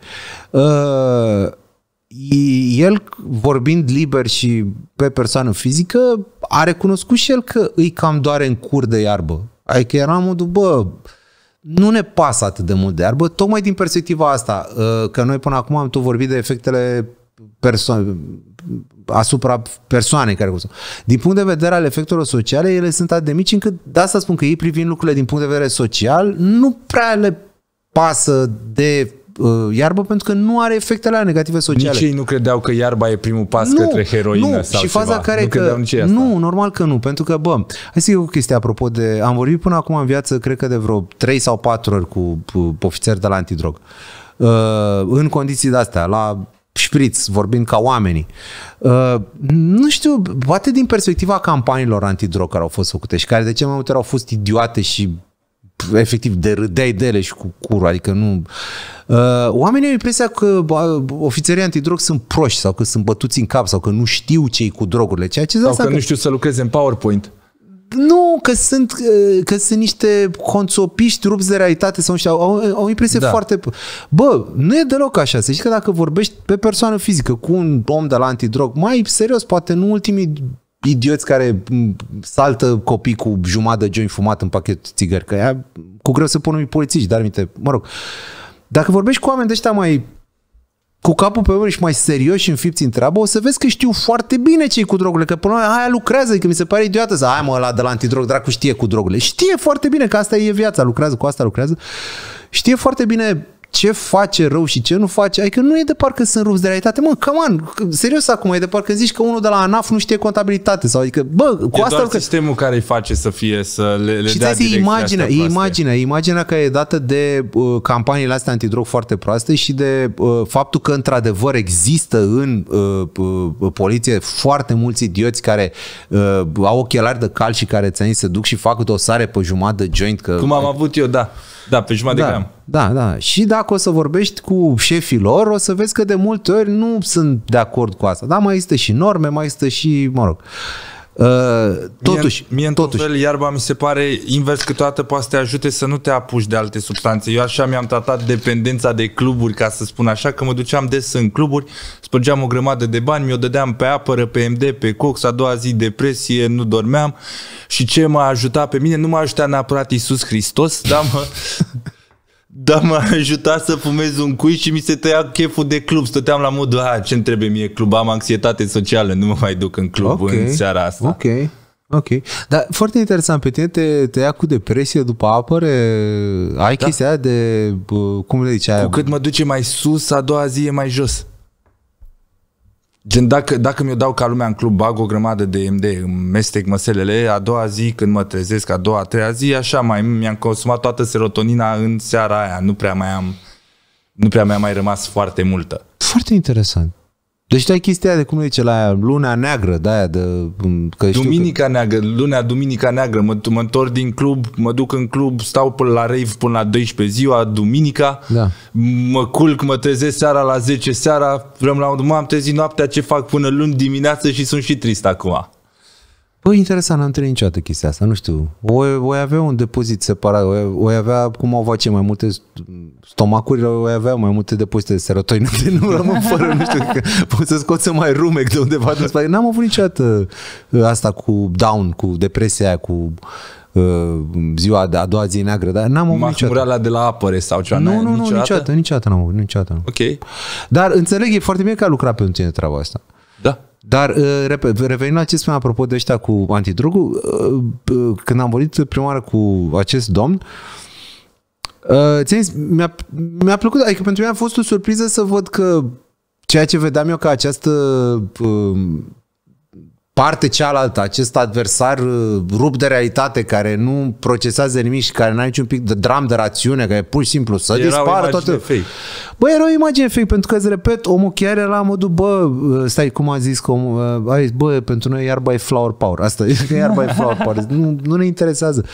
B: El, vorbind liber și pe persoană fizică, a recunoscut și el că îi cam doare în cur de iarbă. Adică era în modul, nu ne pasă atât de mult de iarbă, tocmai din perspectiva asta, că noi până acum am tot vorbit de efectele asupra persoanei care consumă. Din punct de vedere al efectelor sociale, ele sunt atât de mici încât, de asta spun că ei privind lucrurile din punct de vedere social, nu prea le pasă de iarbă pentru că nu are efectele negative sociale.
A: Nici ei nu credeau că iarba e primul pas către heroină sau
B: și faza
A: ceva.
B: Care
A: nu
B: că,
A: nici asta.
B: Nu, normal că nu, pentru că, hai să zic o chestie apropo de... Am vorbit până acum în viață, cred că de vreo 3 sau 4 ori cu ofițeri de la antidrog. În condiții de-astea, la șpriț, vorbind ca oamenii. Nu știu, poate din perspectiva campaniilor antidrog care au fost făcute și care de ce mai multe ori au fost idiote și efectiv de râdeai de ele și cu curul, adică nu... Oamenii au impresia că ofițerii antidrog sunt proști sau că sunt bătuți în cap sau că nu știu ce-i cu drogurile. Ceea ce
A: sau că nu știu să lucreze în PowerPoint.
B: Nu, că sunt niște conțopiști rupți de realitate sau știu, au impresie foarte... Nu e deloc așa. Să știi că dacă vorbești pe persoană fizică cu un om de la antidrog, mai serios, poate nu ultimii idioți care saltă copii cu jumătate de joint fumat în pachet țigări, că ea cu greu se pun polițiști, dar mă rog. Dacă vorbești cu oameni de ăștia mai cu capul pe umeri și mai serios și înfipți în treabă, o să vezi că știu foarte bine ce-i cu drogurile, că până la urmă aia lucrează, că mi se pare idiotă să ăla de la antidrog, dracu știe cu drogurile. Știe foarte bine că asta e viața, lucrează cu asta, lucrează. Știe foarte bine ce face rău și ce nu face, adică nu e de parcă sunt rupți de realitate. Come on, serios acum, e de parcă zici că unul de la ANAF nu știe contabilitate sau adică, cu
A: e
B: asta
A: doar sistemul care îi face să fie, să le
B: și
A: dea
B: imaginea care e dată de campaniile astea antidrog foarte proaste și de faptul că într-adevăr există în poliție foarte mulți idioți care au ochelari de cal și care se duc și fac dosare pe jumătate de joint.
A: Cum am avut eu, da, pe jumătate de gram.
B: Da. Și dacă o să vorbești cu șefii lor, o să vezi că de multe ori nu sunt de acord cu asta. Da, mai există și norme, mai există și, mă rog.
A: Mie într-un fel, iarba mi se pare invers, câteodată poate să te ajute să nu te apuci de alte substanțe. Eu așa mi-am tratat dependența de cluburi, ca să spun așa, că mă duceam des în cluburi, spărgeam o grămadă de bani, mi-o dădeam pe apără, pe MD, pe cox, a doua zi depresie, nu dormeam. Și ce m-a ajutat pe mine? Nu m-a ajutat neapărat Iisus Hristos, dar m-a ajutat să fumez un cui și mi se tăia cheful de club. Stăteam la modul, ce-mi trebuie mie club? Am anxietate socială, nu mă mai duc în club în seara asta.
B: Ok. Dar foarte interesant, pe tine te ia cu depresie după apăre? Ai chestia aia de, cum le zicea?
A: Cu cât mă duce mai sus, a doua zi e mai jos. Gen, dacă mi-o dau ca lumea în club, bag o grămadă de MD, îmi mestec măselele, a doua zi când mă trezesc, a doua, a treia zi, așa mi-am consumat toată serotonina în seara aia, nu prea mi-a mai rămas foarte multă.
B: Foarte interesant. Deci ai chestia de, cum le zice la aia, lunea neagră, de aia de...
A: Duminica neagră, mă întorc din club, mă duc în club, stau până la rave până la 12 ziua, duminica, mă culc, mă trezesc seara la 10 seara, m-am trezit noaptea, ce fac până luni dimineață și sunt și trist acum.
B: Băi, interesant, n-am întâlnit niciodată chestia asta, nu știu. O avea un depozit separat, o avea, cum au face mai multe stomacurile, o avea mai multe depozite de serotonină, de nu rămân fără, nu știu, că poți să scoți mai rumec de undeva. N-am avut niciodată asta cu down, cu depresia aia, cu ziua a doua zi neagră, dar n-am avut
A: niciodată. De la apăre sau ceva?
B: Nu, niciodată n-am avut, niciodată.
A: Ok.
B: Dar înțeleg, e foarte bine că a lucrat pentru tine treaba asta.
A: Da.
B: Dar, revenind la ce spuneam apropo de ăștia cu antidrogul, când am vorbit prima oară cu acest domn, mi-a plăcut, adică pentru mine a fost o surpriză să văd că ceea ce vedeam eu ca această parte cealaltă, acest adversar rupt de realitate, care nu procesează nimic și care n-are niciun pic de dram de rațiune, care e pur și simplu să dispară toate. Bă, era o imagine fake, pentru că, îți repet, omul chiar era la modul, stai, cum a zis, pentru noi iarba e flower power. Asta e că iarba e flower power. Nu ne interesează.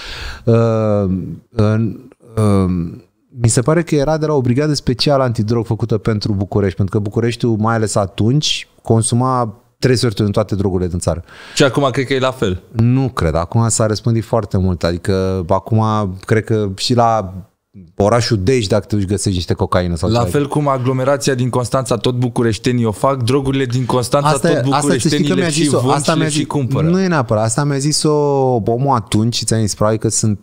B: Mi se pare că era de la o brigadă specială antidrog făcută pentru București, pentru că Bucureștiul, mai ales atunci, consuma 3 sferturi în toate drogurile din țară.
A: Și acum cred că e la fel.
B: Nu cred. Acum s-a răspândit foarte mult. Adică acum cred că și la orașul Dej, dacă te duci, găsești niște cocaină. Sau
A: la fel cum aglomerația din Constanța, tot bucureștenii o fac, drogurile din Constanța, tot bucureștenii le și vând și le și cumpără.
B: Nu e neapărat. Asta mi-a zis-o omul atunci, ți-am zis, probabil că sunt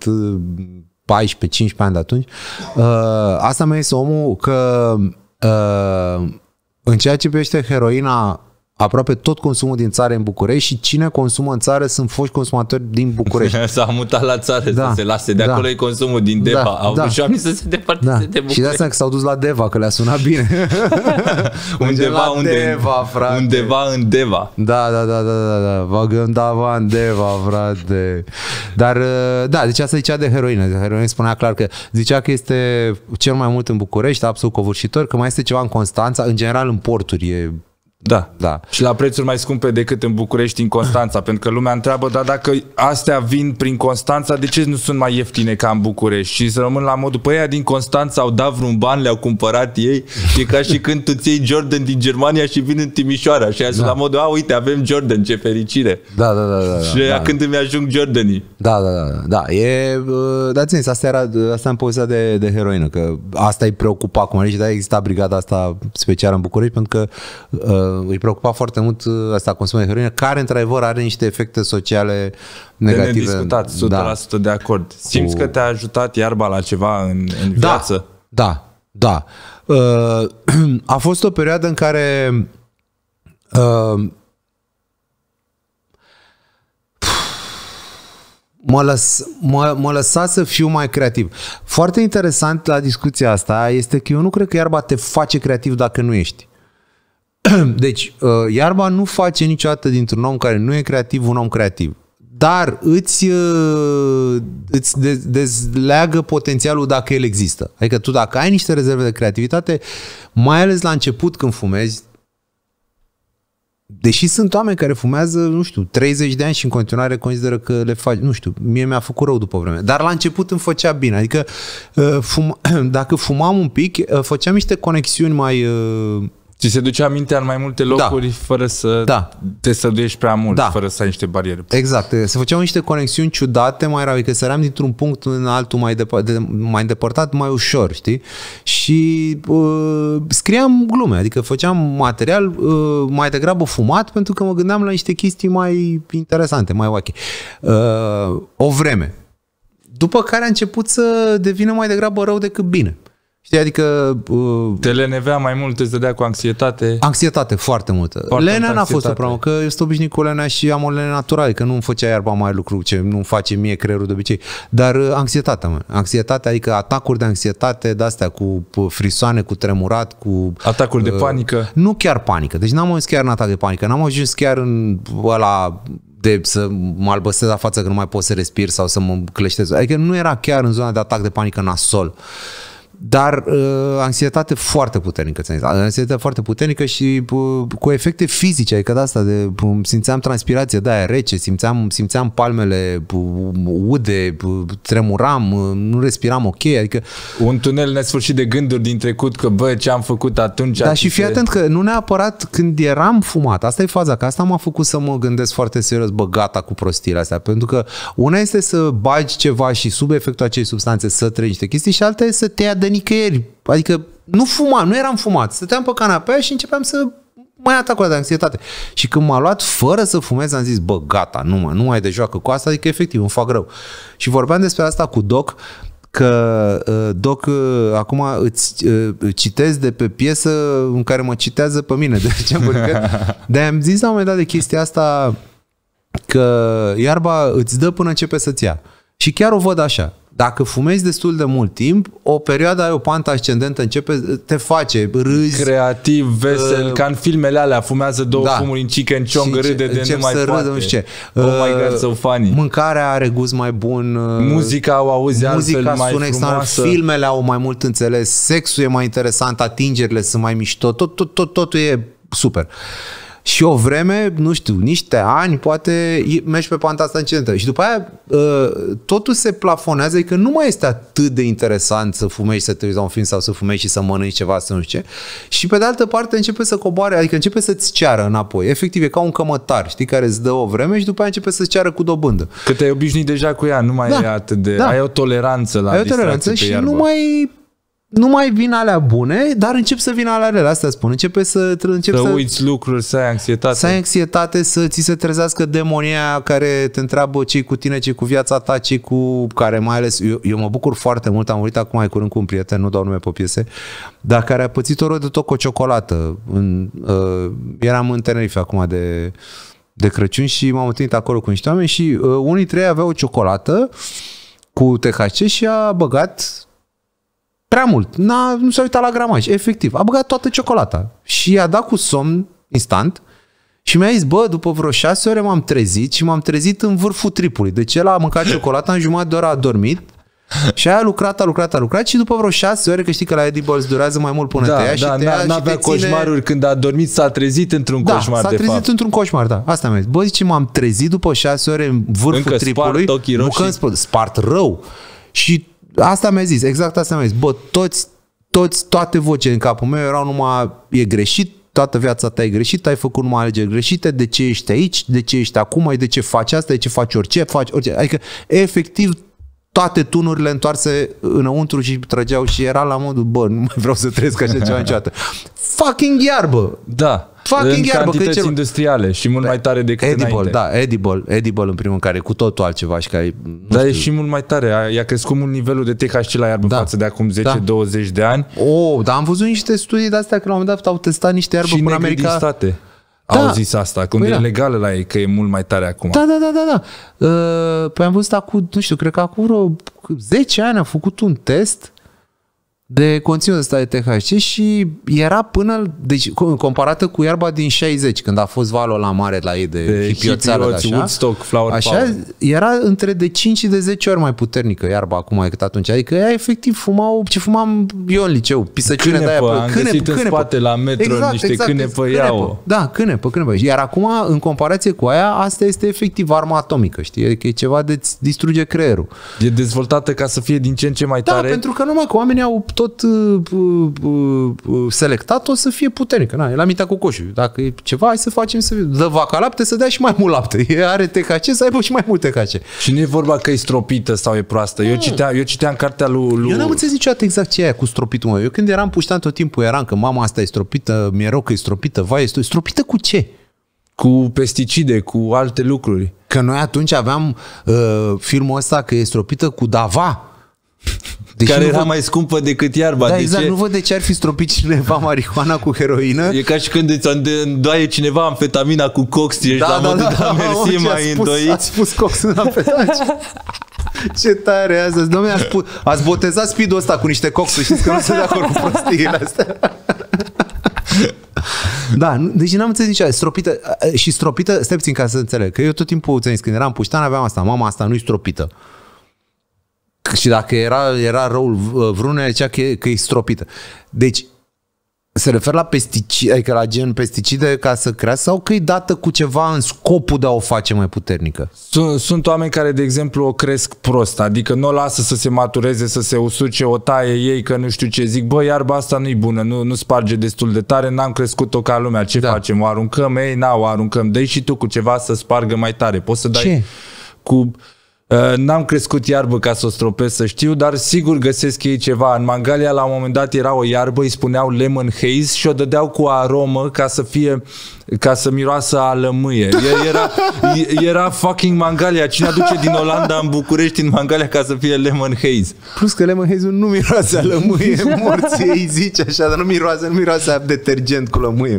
B: 14-15 ani de atunci. Asta mi-a zis omul că în ceea ce privește heroina, aproape tot consumul din țară în București și cine consumă în țară sunt foști consumatori din București.
A: S-a mutat la țară să se lase. De acolo e consumul din Deva. Au vrut și oamenii să se depărteze de București.
B: Și de asta că s-au dus la Deva, că le-a sunat bine.
A: undeva în Deva.
B: Da. Vă gândava în Deva, frate. Dar, deci asta zicea de heroină. Heroină spunea clar că zicea că este cel mai mult în București, absolut covârșitor, că mai este ceva în Constanța, în general în porturi e. Da. Și la prețuri mai scumpe decât în București, în Constanța, pentru că lumea întreabă, dar dacă astea vin prin Constanța, de ce nu sunt mai ieftine ca în București? Și să rămân la modul, păi aia din Constanța au dat vreun ban, le-au cumpărat ei, e ca și când tu ții Jordan din Germania și vin în Timișoara și aia sunt la modul, uite, avem Jordan, ce fericire. Da.
A: Și când îmi ajung Jordanii.
B: Da. Dați-mi, asta îmi povestea de heroină, că asta îi preocupa acum, și de-aia exista brigada asta specială în București, pentru că îi preocupa foarte mult asta consumul de heroină, care într-adevăr are niște efecte sociale negative.
A: De nediscutat, 100% de acord. Simți că te-a ajutat iarba la ceva în viață?
B: Da. A fost o perioadă în care mă lăsa să fiu mai creativ. Foarte interesant la discuția asta este că eu nu cred că iarba te face creativ dacă nu ești. Deci, iarba nu face niciodată dintr-un om care nu e creativ un om creativ. Dar îți dezleagă potențialul dacă el există. Adică tu dacă ai niște rezerve de creativitate, mai ales la început când fumezi, deși sunt oameni care fumează, nu știu, 30 de ani și în continuare consideră că le faci, nu știu, mie mi-a făcut rău după vreme. Dar la început îmi făcea bine. Adică dacă fumam un pic, făceam niște conexiuni mai...
A: Ți se ducea mintea în mai multe locuri fără să te săduiești prea mult, fără să ai niște bariere.
B: Exact. Se făceau niște conexiuni ciudate, mai rău, că săream dintr-un punct în altul mai îndepărtat, mai ușor, știi? Și scriam glume, adică făceam material mai degrabă fumat, pentru că mă gândeam la niște chestii mai interesante, mai ok. O vreme. După care a început să devină mai degrabă rău decât bine. Știi, adică...
A: te lenevea mai mult, îți dădea cu anxietate?
B: Anxietate, foarte multă. Lenea n-a fost o problemă, că eu sunt obișnuit cu lenea și am o lene naturală, că nu îmi făcea iarba mai lucru, ce nu-mi face mie creierul de obicei. Dar anxietatea, anxietate, adică atacuri de anxietate, de-astea cu frisoane, cu tremurat, cu...
A: Atacuri de panică?
B: Nu chiar panică, deci n-am ajuns chiar în atac de panică, n-am ajuns chiar în ăla... de să mă albăstez la față că nu mai pot să respir sau să mă cleștez. Adică nu era chiar în zona de atac de panică nasol. Dar anxietate foarte puternică, anxietate foarte puternică și cu efecte fizice, adică de asta, simțeam transpirație de aia rece, simțeam palmele ude, tremuram, nu respiram ok, adică...
A: Un tunel nesfârșit de gânduri din trecut că bă, ce am făcut atunci...
B: Da, și fii atent că nu neapărat când eram fumat, asta e faza, că asta m-a făcut să mă gândesc foarte serios, bă, gata cu prostiile astea, pentru că una este să bagi ceva și sub efectul acelei substanțe să treci niște chestii și alta este să te ia de nicăieri. Adică nu eram fumat. Stăteam pe canapea și începeam să mai atacul de anxietate. Și când m-a luat fără să fumez, am zis, bă, gata, nu mai de joacă cu asta, adică efectiv îmi fac rău. Și vorbeam despre asta cu Doc, că Doc, acum îți citez de pe piesă în care mă citează pe mine. De am zis la un moment dat de chestia asta că iarba îți dă până începe să-ți ia. Și chiar o văd așa. Dacă fumezi destul de mult timp, o perioadă ai o pantă ascendentă, te face, râzi.
A: Creativ, vesel, ca în filmele alea, fumează două fumuri în chicken chong, râde de nu mai poate.
B: Nu știu ce.
A: Oh my God, so funny.
B: Mâncarea are gust mai bun.
A: Muzica o auzi altfel mai frumoasă.
B: Filmele au mai mult înțeles, sexul e mai interesant, atingerile sunt mai mișto, totul e super. Și o vreme, nu știu, niște ani, poate mergi pe panta asta incidentă. Și după aia totul se plafonează, că nu mai este atât de interesant să fumezi, să te uiți la un film sau să fumezi și să mănânci ceva, să nu știu ce. Și pe de altă parte începe să coboare, adică începe să-ți ceară înapoi. Efectiv, e ca un cămătar, știi, care îți dă o vreme și după aia începe să-ți ceară cu dobândă.
A: Că te-ai obișnuit deja cu ea, nu mai e atât de... Ai o toleranță la distracție pe
B: și
A: iarbă.
B: nu mai... nu mai vin alea bune, dar încep să vină alea rele. Asta spun. Încep să
A: uiți lucruri, să ai anxietate.
B: Să ai anxietate, să ți se trezească demonia care te întreabă ce cu tine, ce cu viața ta, ce cu care mai ales... Eu mă bucur foarte mult, am uitat acum mai curând cu un prieten, nu dau nume pe piese, dar care a pățit o rău de tot cu o ciocolată. Eram în Tenerife acum de Crăciun și m-am întâlnit acolo cu niște oameni și unii dintre ei aveau o ciocolată cu THC și a băgat prea mult. Nu s-a uitat la gramaj. Efectiv. A băgat toată ciocolata. Și i-a dat cu somn instant și mi-a zis, bă, după vreo 6 ore m-am trezit și m-am trezit în vârful tripului. Deci el a mâncat ciocolata, în jumătate de oră a dormit și aia a lucrat și după vreo 6 ore, că știi că la Edibles durează mai mult până te ia și te ia și
A: n-avea coșmaruri când a dormit, s-a trezit într-un coșmar,
B: s-a trezit într-un coșmar, da. Asta mi-a zis. Bă, zice, m-am trezit după 6 ore în vârful tripului. Nu că spart rău. Și asta mi-a zis, exact asta mi-a zis. Bă, toate vocile în capul meu erau numai, e greșit, toată viața ta e greșită, ai făcut numai alegeri greșite, de ce ești aici, de ce ești acum, de ce faci asta, de ce faci orice. Adică, efectiv, toate tunurile întoarse înăuntru și trăgeau și era la modul, bă, nu mai vreau să trăiesc așa ceva niciodată. Fucking iarbă!
A: Da. În cantități industriale și mult mai tare decât înainte.
B: Da, edible în primul care cu totul altceva și care...
A: Dar e și mult mai tare. I-a crescut mult nivelul de THC la iarbă față de acum 10-20 de ani.
B: Dar am văzut niște studii de astea că la un moment dat au testat niște iarbă până America.
A: Și negri din state au zis asta, când e legală la ei, că e mult mai tare acum.
B: Da. Păi am văzut acum, nu știu, cred că acum vreo 10 ani a făcut un test de conținut ăsta de THC și era până, deci comparată cu iarba din 60, când a fost valul la mare la ei de hipioțeală, așa,
A: Woodstock, Flower
B: așa,
A: Power.
B: era între de 5 și de 10 ori mai puternică iarba acum decât atunci. Adică ea efectiv fumam eu în liceu, pisăciune de aia.
A: Am găsit în spate la metro niște cânepă, iau.
B: Da, cânepă. Iar acum, în comparație cu aia, asta este efectiv arma atomică, știi? Adică e ceva de distruge creierul.
A: E dezvoltată ca să fie din ce în ce mai tare.
B: Da, pentru că numai că oamenii au tot selectat, o să fie puternică. E la mintea cu coșul. Dacă e ceva, hai să facem să dă vaca lapte, să dea și mai mult lapte. Are THC, să aibă și mai mult THC.
A: Și nu e vorba că e stropită sau e proastă. Eu citeam cartea lui...
B: Eu n-am înțeles niciodată exact ce e aia cu stropitul meu. Eu când eram puștan tot timpul eram că mama asta e stropită, mi-e rău că e stropită, vai, e stropită cu ce?
A: Cu pesticide, cu alte lucruri.
B: Că noi atunci aveam filmul ăsta că e stropită cu Dava.
A: Deci care era mai scumpă decât iarba.
B: Da, exact. Nu văd de ce ar fi stropit cineva marihuana cu heroină.
A: E ca și când îți îndoaie cineva amfetamina cu cox. Ești la modul, mersi, mai îndoiți.
B: Ați spus cox în amfetamina. Ce tare e asta. Dom'le, ați botezat speed-ul ăsta cu niște coxuri. Știți că nu sunt de acord cu prostiile astea. Da, deci n-am înțeles niciodată. Stropită, stai puțin ca să înțeleg. Că eu tot timpul, când eram puștan, aveam asta. Mama asta nu-i stropită. Și dacă era răul vreunul, zicea că e stropită. Deci, se referă la pesticide, adică la gen pesticide ca să crească sau că e dată cu ceva în scopul de a o face mai puternică?
A: Sunt oameni care, de exemplu, o cresc prost, adică nu o lasă să se matureze, să se usuce, o taie ei, că nu știu ce zic, bă, iarba asta nu-i bună, nu sparge destul de tare, n-am crescut-o ca lumea, ce facem? O aruncăm? Ei, o aruncăm, dă-i și tu cu ceva să spargă mai tare. Poți să dai
B: ce?
A: Cu... N-am crescut iarbă ca să o stropesc, să știu, dar sigur găsesc ei ceva. În Mangalia la un moment dat era o iarbă, îi spuneau lemon haze și o dădeau cu aromă ca să miroasă a lămâie. Era fucking Mangalia. Cine aduce din Olanda în București în Mangalia ca să fie lemon haze?
B: Plus că lemon haze-ul nu miroase a lămâie, morții ei zice așa, dar nu miroase a detergent cu lămâie.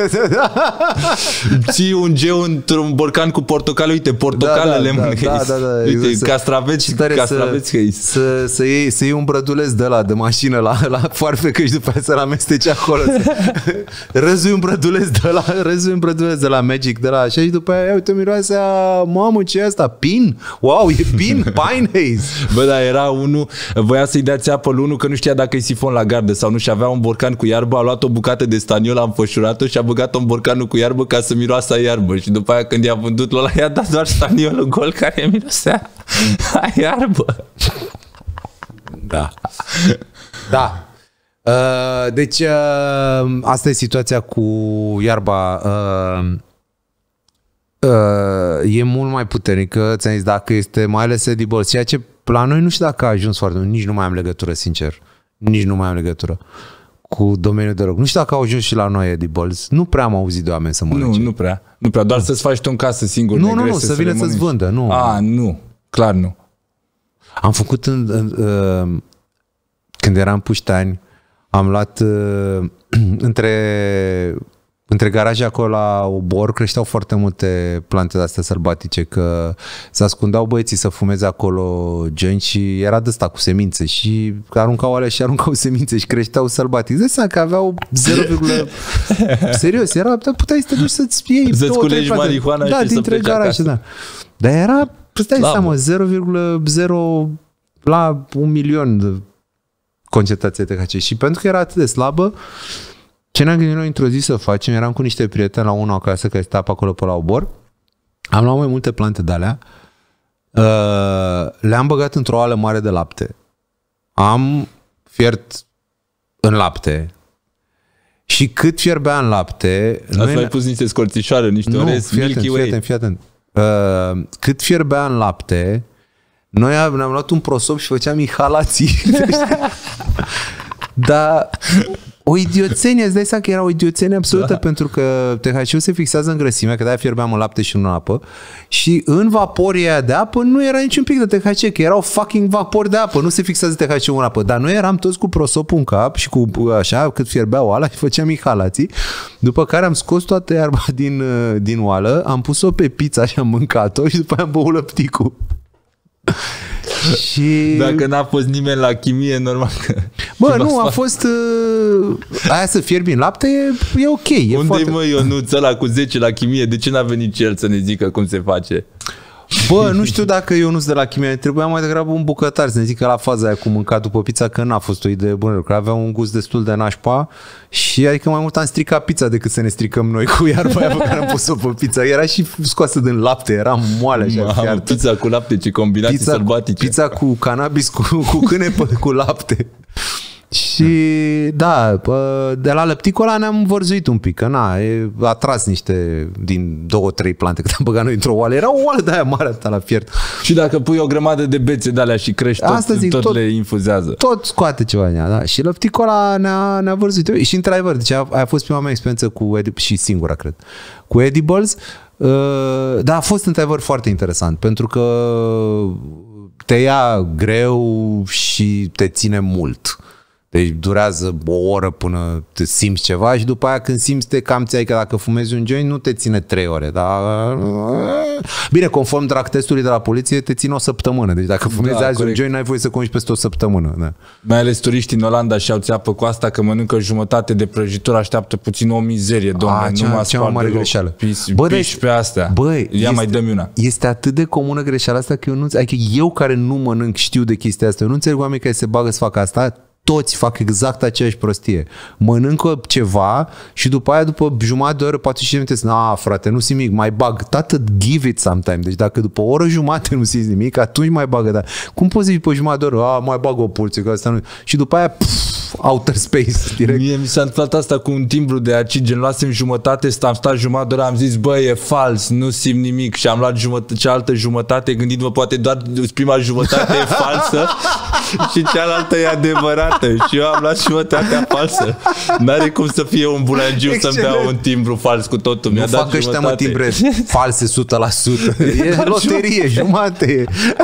A: Ții un geu într-un borcan cu portocale, uite, portocale lemon haze.
B: Da.
A: Uite, castraveți haze.
B: Să iei un brăduleț de ăla de mașină la foarfecă și după aia să-l amesteci acolo. Răzui un brăduleț de la Magic, de la așa și după aia, uite, miroase a, mamă, ce e asta? Pin? Wow, e pin? Pine haze.
A: Bă, da, era unul, voia să-i dea țeapă lui unul că nu știa dacă e sifon la gardă sau nu și avea un borcan cu iarbă, a luat o bucată de staniol, a înfășurat-o și a băgat-o în borcanul cu iarbă ca să miroasă a iarbă și după aia când i-a vândut ăla, i-a dat doar staniolul gol care mirosea a iarbă.
B: Da. Deci asta e situația cu iarba. E mult mai puternică, ți-am zis, dacă este mai ales edible, ceea ce la noi nu știu dacă a ajuns foarte mult, nici nu mai am legătură, sincer. nici nu mai am legătură cu domeniul de rock. Nu știu dacă au ajuns și la noi Edibles. Nu prea am auzit de oameni să mănânce.
A: Nu prea. Doar să-ți faci tu în casă singur.
B: Nu, să vină să-ți vândă.
A: Nu, clar nu.
B: Am făcut când eram puștani, am luat între garaje acolo la Obor creșteau foarte multe plante de-astea sălbatice, că se ascundeau băieții să fumeze acolo joint și era de ăsta cu semințe și aruncau alea și aruncau semințe și creșteau sălbatic. Deci că aveau 0, serios, era, puteai să te duci să-ți iei
A: să-ți culegi marihuana și
B: dintre garaje, da. Dar era, stai seama, 0,0 la 1 milion de concentrație de THC și pentru că era atât de slabă, ce ne-am gândit noi într-o zi să facem, eram cu niște prieteni la una acasă care stau pe acolo pe la Obor, am luat mai multe plante de alea, le-am băgat într-o oală mare de lapte, am fiert în lapte și cât fierbea în lapte...
A: Ați mai pus niște scorțișoare, niște orez, Milky Way.
B: Fii atent. Cât fierbea în lapte, noi ne-am luat un prosop și făceam inhalații. Dar o idioțenie, îți dai seama că era o idioțenie absolută, pentru că THC-ul se fixează în grăsime, că de-aia fierbeam în lapte și în apă, și în vaporii aia de apă nu era niciun pic de THC, că erau fucking vapori de apă, nu se fixează THC-ul în apă, dar noi eram toți cu prosopul în cap și cu așa, cât fierbea oala și făceam inhalații, după care am scos toată iarba din oală, am pus-o pe pizza și am mâncat-o și după aia am băut lăpticul. Și...
A: Dacă n-a fost nimeni la chimie, normal că...
B: Bă, nu, a fost... aia să fierbi în lapte e ok.
A: Unde-i foarte... mă Ionuț ăla cu 10 la chimie? De ce n-a venit el să ne zică cum se face?
B: Bă, nu știu dacă Ionuț de la chimie, trebuia mai degrabă un bucătar să ne zică la faza aia cu mâncat după pizza, că n-a fost o idee bună, că avea un gust destul de nașpa și adică mai mult am stricat pizza decât să ne stricăm noi cu iarba aia pe care am pus-o pe pizza. Era și scoasă din lapte, era moale așa fiartă.
A: Pizza cu lapte, ce combinații sălbatice.
B: Pizza cu cannabis, cu cânepe, cu lapte. Și da, de la lăpticul ăla ne-am vărzuit un pic, că a tras niște din 2-3 plante cât am băgat noi într-o oală. Era o oală de aia mare atâta la fiert.
A: Și dacă pui o grămadă de bețe de alea și crești, tot le infuzează.
B: Tot scoate ceva din ea, da. Și lăpticul ăla ne-a vărzuit. Și într-adevăr, deci a fost prima mea experiență cu și singura, cred, cu Edibles. Dar a fost într-adevăr foarte interesant, pentru că te ia greu și te ține mult. Deci durează o oră până te simți ceva și după aia când simți te cam ți-ai, că dacă fumezi un joint nu te ține 3 ore. Dar... Bine, conform drug testului de la poliție te ține o săptămână. Deci dacă fumezi azi un joint n-ai voie să conduci peste o săptămână. Da.
A: Mai ales turiștii în Olanda și-au țeapă cu asta că mănâncă jumătate de prăjitură, așteaptă puțin o mizerie, domnule.
B: Cea mai mare greșeală.
A: Piși pe astea. Ia mai dă-mi una.
B: Este atât de comună greșeala asta că eu care nu mănânc știu de chestia asta. Eu nu înțeleg oamenii care se bagă să facă asta. Toți fac exact aceeași prostie. Mănâncă ceva și după aia, după jumătate de oră, poate și amintesc, frate, nu simt nimic, mai bag. Tată, give it sometime. Deci dacă după o oră jumate nu simți nimic, atunci mai bagă. Dar cum poți zici pe jumătate de oră, mai bag o pulție, că asta nu... Și după aia, outer space, direct.
A: Mie mi s-a întâmplat asta cu un timbru de acid, gen luasem jumătate, am stat jumătate de oră, am zis, bă, e fals, nu simt nimic și am luat cealaltă jumătate, gândindu-mă, poate doar prima jumătate e falsă și cealaltă e adevărată. Și eu am luat jumătatea falsă. N-are cum să fie un bulangiu să-mi dea un timbru fals cu totul.
B: Nu fac ăștia, mă, timbre false 100%. E loterie, jumate.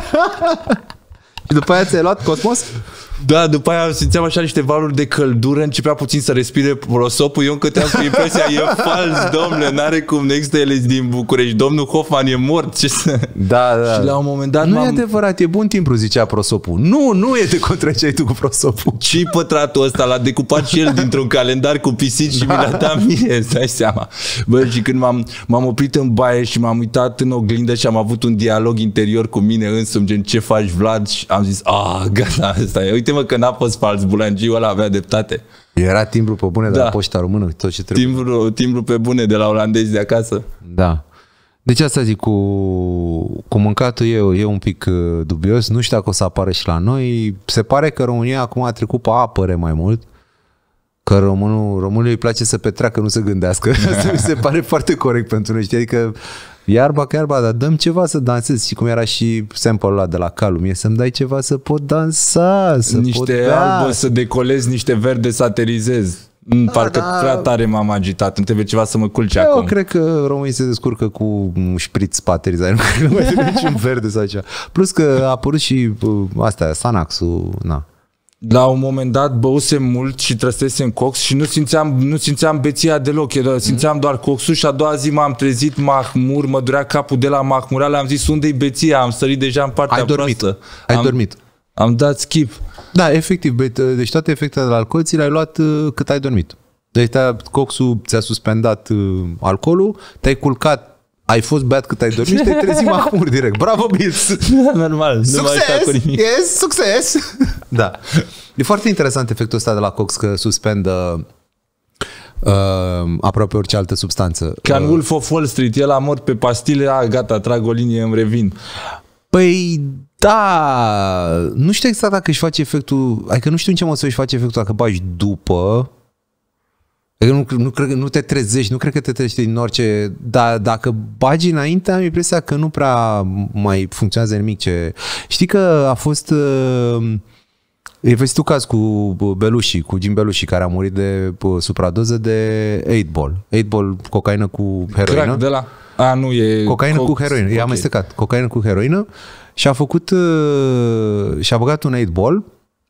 B: Și după aia ți-ai luat Cosmos?
A: Da, după aia simțeam așa niște valuri de căldură, începea puțin să respire prosopul, eu încă te-am cu impresia, e fals, domnule, n-are cum, nu există ele din București, domnul Hoffman e mort. Ce să...
B: Da.
A: Și la un moment dat
B: nu e adevărat, e bun timbru, zicea prosopul. Nu e de contraceai tu cu prosopul.
A: Ce-i pătratul ăsta? L-a decupat și el dintr-un calendar cu pisici și mi l-a dat mie, îți dai seama. Bă, și când m-am oprit în baie și m-am uitat în oglindă și am avut un dialog interior cu mine însumi, gen, ce faci, Vlad? Și am zis, gata, asta e. Uite-mă că n-a fost fals, bulangiul ăla avea dreptate.
B: Era timbru pe bune de la Poșta Română, tot ce trebuie.
A: Timbru pe bune de la olandezi de acasă.
B: Da. Deci asta zic, cu mâncatul e un pic dubios. Nu știu dacă o să apară și la noi. Se pare că România acum a trecut pe apăre mai mult. Că românului îi place să petreacă, nu să gândească. Asta mi se pare foarte corect pentru noi. Știi? Adică iarba, dar dăm ceva să dansez. Și cum era și sample-ul ăla de la Calu. Mie să-mi dai ceva să pot dansa, să
A: niște
B: pot bea.
A: albă să decolez, niște verde să aterizez. Parcă prea tare m-am agitat. Îmi trebuie ceva să mă culce acum.
B: Eu cred că românii se descurcă cu un șpriț paterizat. Nu cred că nu mai trebuie niciun verde sau ceva. Plus că a apărut și astea, Xanax-ul, na.
A: La un moment dat băusem mult și trăsesem cox și nu simțeam beția deloc. Simțeam doar coxul și a doua zi m-am trezit mahmur, mă durea capul de la mahmurale, am zis unde-i beția? Am sărit deja în partea proastă.
B: Ai dormit.
A: Am dat skip.
B: Da, efectiv. Deci toate efectele de la alcool ți le-ai luat cât ai dormit. Deci coxul ți-a suspendat alcoolul, te-ai culcat, ai fost beat cât ai dormit și te-ai trezit mahmur direct. Bravo, Bills!
A: Normal.
B: Succes! Da. E foarte interesant efectul ăsta de la cox, că suspendă aproape orice altă substanță.
A: Ca în Wolf of Wall Street, el a mort pe pastile, gata, trag o linie, îmi revin.
B: Păi da, nu știu exact dacă își face efectul, adică nu știu în ce măsură își face efectul dacă bagi după. Nu te trezești, nu cred că te trezești din orice, dar dacă bagi înainte, am impresia că nu prea mai funcționează nimic. Știi că a fost e văzut caz cu Belushi, cu Jim Belushi, care a murit de supradoză de 8-ball. 8-ball, cocaină cu heroină.
A: Crack de la... nu e...
B: Cocaină cu heroină, e amestecat. Cocaină cu heroină și a făcut și-a băgat un 8-ball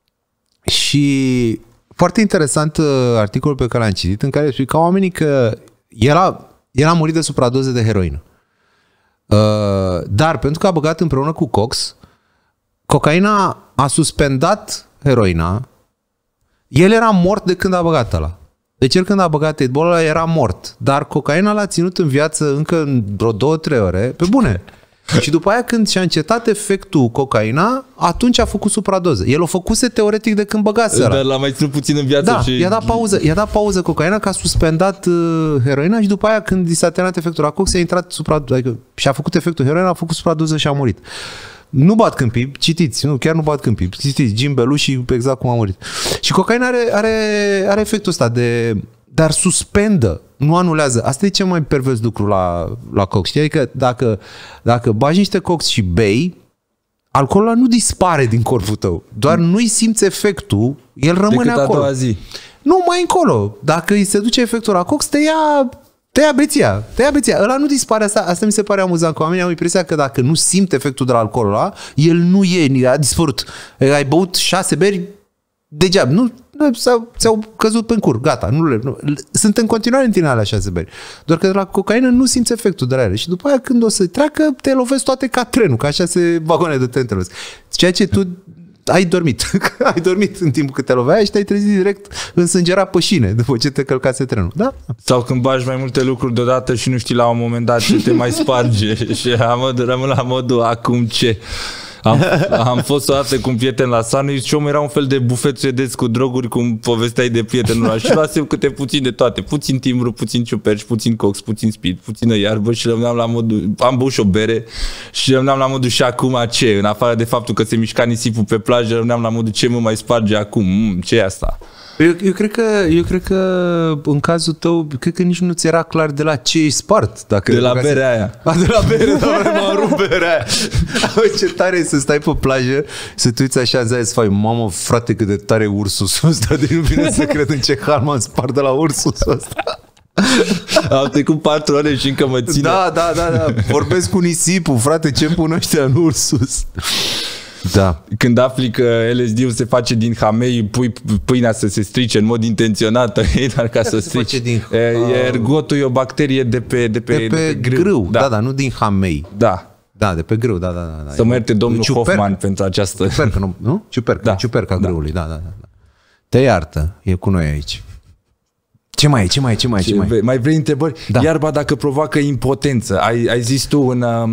B: și foarte interesant articolul pe care l-am citit, în care explica oamenii că el a murit de supradoză de heroină. Dar pentru că a băgat împreună cu cox, cocaina a suspendat heroina, el era mort de când a băgat ăla. Deci el când a băgat 8-ball ăla era mort, dar cocaina l-a ținut în viață încă vreo 2-3 ore, pe bune. Și după aia când și-a încetat efectul cocaina, atunci a făcut supradoză. El o făcuse teoretic de când băgase ăla.
A: Dar l-a mai ținut puțin în viață.
B: Da,
A: și...
B: i-a dat pauză cocaina, că a suspendat heroina și după aia când i s-a terminat efectul la cox, a intrat supradoză, adică și-a făcut efectul heroina, a făcut supradoză și a murit. Nu bat câmpii, citiți, chiar nu bat câmpii. Citiți, Jim Belushi, exact cum a murit. Și cocaina are efectul ăsta dar suspendă, nu anulează. Asta e cel mai pervers lucru la cox. Știi? Adică dacă bagi niște cox și bei, alcoolul ăla nu dispare din corpul tău. Doar nu-i simți efectul, el rămâne acolo.
A: Decât a doua zi.
B: Nu, mai încolo. Dacă îi se duce efectul la cox, te ia beția. Ăla nu dispare. Asta mi se pare amuzant. Că oamenii au impresia că dacă nu simt efectul de la alcoolul ăla, el nu e, a dispărut. Ai băut 6 beri, degeaba. Nu, ți-au căzut în cur. Gata. Sunt în continuare în tine alea 6 beri. Doar că de la cocaină nu simți efectul de la ele. Și după aia când o să treacă, te lovezi toate ca trenul. Ca așa se vagoane de tren te lovezi. Ceea ce tu ai dormit. Ai dormit în timpul cât te loveai și te-ai trezit direct însângerat pe șine după ce te călcase trenul. Da?
A: Sau când bagi mai multe lucruri deodată și nu știi la un moment dat ce te mai sparge și rămân la modul acum ce... Am fost o dată cu un prieten la Sandwich și omul era un fel de bufet suedez cu droguri, cum povesteai de prietenul ăla. Și luasem câte puțin de toate. Puțin timbru, puțin ciuperci, puțin cox, puțin speed, puțină iarbă și rămâneam la modul... Am băut și o bere și rămâneam la modul și acum ce? În afară de faptul că se mișca nisipul pe plajă, rămâneam la modul ce mă mai sparge acum? Ce e asta?
B: Eu cred că în cazul tău, cred că nici nu ți era clar de la ce ești spart.
A: De la berea aia.
B: De la bere, dar m-a rupt berea aia. Ce tare e să stai pe plajă, să te uiți așa, să faci, mamă, frate, cât de tare e ursusul ăsta, de nu vine să cred în ce hal m-am spart de la ursusul ăsta.
A: Au trecut 4 ore și încă mă ține.
B: Da. Vorbesc cu nisipul, frate, ce-mi pun ăștia în ursus? Da.
A: Când afli că LSD-ul se face din hamei, pui pâinea să se strice în mod intenționat, dar ca să strici. Ergotul e o bacterie de pe
B: grâu. Da, nu din hamei. Da, de pe grâu, da.
A: Să mă ierte domnul Hoffman pentru această...
B: Ciupercă, nu? Ciuperca grâului, da. Te iartă, e cu noi aici. Ce mai?
A: Mai vrei întrebări? Da. Iarba dacă provoacă impotență. Ai zis tu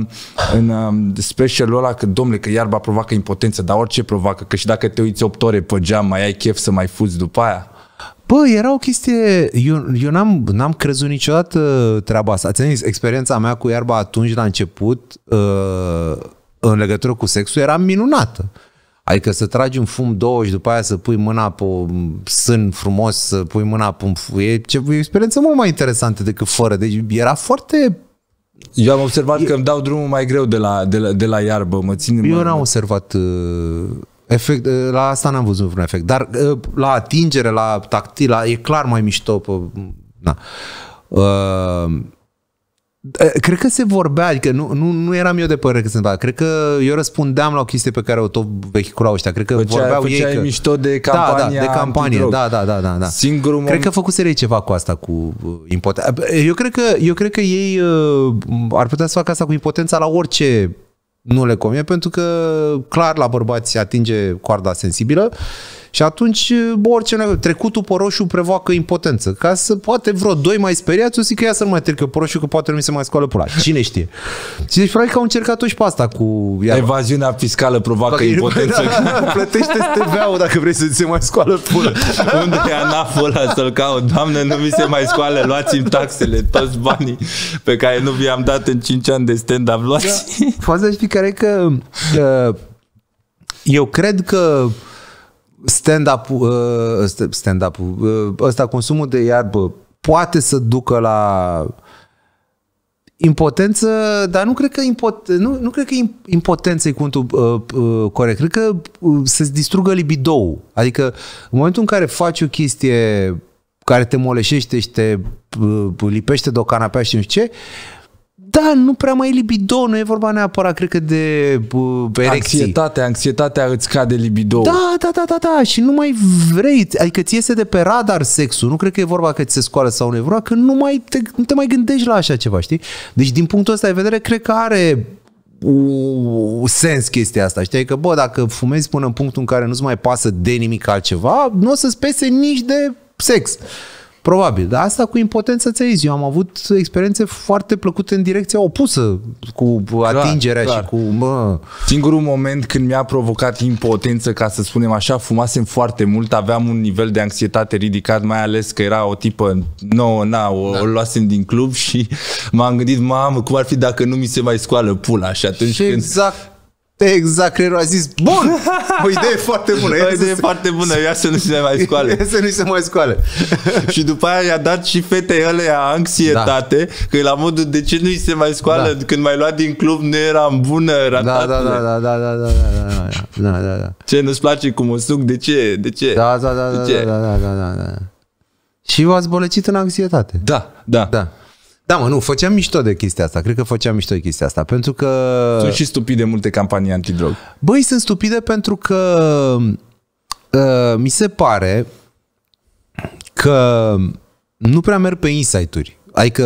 A: în specialul ăla că, domnule, că iarba provoacă impotență, dar orice provoacă, că și dacă te uiți 8 ore pe geam, mai ai chef să mai fuzi după aia?
B: Bă, era o chestie... Eu n-am crezut niciodată treaba asta. Ți-am zis, experiența mea cu iarba atunci, la început, în legătură cu sexul, era minunată. Adică să tragi un fum 2 și după aia să pui mâna pe un sân frumos, să pui mâna pe un e o experiență mult mai interesantă decât fără. Deci era foarte...
A: Eu am observat că îmi dau drumul mai greu de la iarbă.
B: Eu n-am observat efect, la asta n-am văzut vreun efect, dar la atingere, la tactil, e clar mai mișto. Na. Cred că se vorbea, adică nu eram eu de părere că se vorbea, cred că eu răspundeam la o chestie pe care o tot vehiculau ăștia, cred că vorbeau ei că...
A: mișto de campania,
B: de campanie, da.
A: Singurul
B: cred că făcuseră ei ceva cu asta, cu impotența. Eu cred că ei ar putea să facă asta cu impotența la orice nu le convine, pentru că clar la bărbați atinge coarda sensibilă și atunci orice trecutul pe roșu prevoacă impotență. Ca să poate vreo doi mai speriați, o zic că ia să nu mai trecă pe roșu, că poate nu mi se mai scoală pula. Cine știe? Și deci probabil că au încercat-o și pe asta cu iarba.
A: Evaziunea fiscală provoacă impotență.
B: Plătește TVA-ul dacă vrei să ți se mai scoală pula.
A: Unde e ANAF-ul ăla să-l caut? Doamne, nu mi se mai scoală, luați-mi taxele, toți banii pe care nu vi-am dat în 5 ani de stand-up, luați.
B: Faza știi care e că eu cred că stand-up-ul, ăsta, consumul de iarbă poate să ducă la impotență, dar nu cred că impotență e cuvântul corect. Cred că să-ți distrugă libidoul. Adică în momentul în care faci o chestie care te moleșește și te lipește de o canapea și nu știu ce, da, nu prea mai e libido, nu e vorba neapărat, cred că, de erecții.
A: Anxietatea îți scade libido.
B: Da, și nu mai vrei, adică ți iese de pe radar sexul, nu cred că e vorba că ți se scoală sau nu e vorba, că nu te mai gândești la așa ceva, știi? Deci din punctul ăsta de vedere, cred că are sens chestia asta, știi? Că, dacă fumezi până în punctul în care nu-ți mai pasă de nimic altceva, nu o să-ți pese nici de sex. Probabil, dar asta cu impotență ți-a zis. Eu am avut experiențe foarte plăcute în direcția opusă, cu atingerea și cu...
A: Singurul moment când mi-a provocat impotență, ca să spunem așa, fumasem foarte mult, aveam un nivel de anxietate ridicat, mai ales că era o tipă nouă, o luasem din club și m-am gândit, mamă, cum ar fi dacă nu mi se mai scoală pula? Și atunci
B: și Exact, creierul a zis, bun, o idee foarte bună.
A: O idee foarte bună, ia să nu se mai scoale.
B: Ia să nu se mai scoale.
A: Și după aia i-a dat și fetei alea anxietate, că e la modul de ce nu-i se mai scoală, când m-ai luat din club nu eram bună, ratatule.
B: Da.
A: Ce, nu-ți place cum o suc? De ce?
B: Da. Și v-ați bălăcit în anxietate.
A: Da,
B: nu, făceam mișto de chestia asta. Cred că făceam mișto de chestia asta. Pentru că...
A: Sunt și stupide multe campanii antidrog.
B: Băi, sunt stupide pentru că mi se pare că nu prea merg pe insight-uri. Adică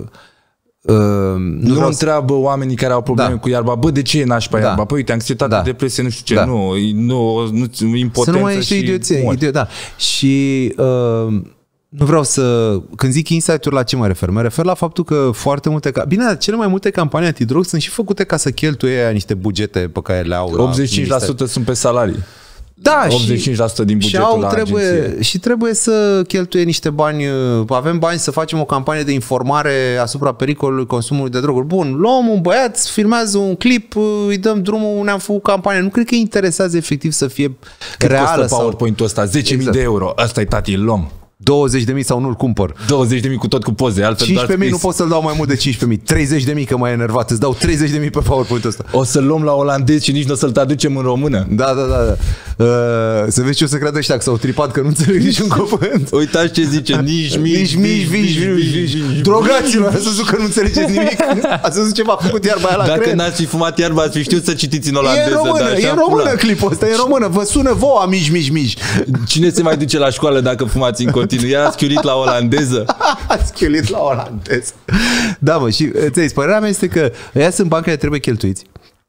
A: nu întreabă oamenii care au probleme cu iarba, de ce e nașpa iarba? Păi uite, anxietate, depresie, nu știu ce, nu, impotență.
B: Să nu mai ești idioție. Și nu vreau să... Când zic insight-uri, la ce mă refer? Mă refer la faptul că foarte multe... Bine, dar cele mai multe campanii antidrog sunt și făcute ca să cheltuie aia niște bugete pe care le au.
A: 85% sunt pe salarii.
B: Da,
A: 85% din bugetul la agenție.
B: Și trebuie să cheltuie niște bani. Avem bani să facem o campanie de informare asupra pericolului consumului de droguri. Bun, luăm un băiat, filmează un clip, îi dăm drumul, ne-am făcut campanie. Nu cred că interesează efectiv să fie
A: cât
B: reală.
A: Costă PowerPoint-ul ăsta? 10.000 de euro. Asta e, tati, îl luăm.
B: 20.000 sau nu-l cumpăr.
A: 20.000 cu tot cu poze.
B: 15.000 nu pot să-l dau mai mult de 15.000. 30.000 că m-ai enervat. Îți dau 30.000 pe PowerPoint-ul ăsta.
A: O să-l luăm la olandez și nici nu o să-l traducem în română.
B: Da. Să vezi ce o să creadă ăștia, că s-au tripat, că nu înțeleg niciun cuvânt.
A: Uitați ce zice. Nici.
B: Drogaților, ați văzut că nu înțelegeți nimic. Ați văzut ce v-a făcut iarba aia la
A: Dacă
B: creier.
A: n-ați fi fumat iarba, ați fi știut să citiți în olandeză.
B: E în română clipul ăsta, e în română. Vă sună vouă mici.
A: Cine se mai duce la școală dacă fumați în continuu? Ia ați chiulit la olandeză.
B: Ați chiulit la olandeză. Da, mă, și părerea mea este că ăia sunt bani care trebuie cheltuiți.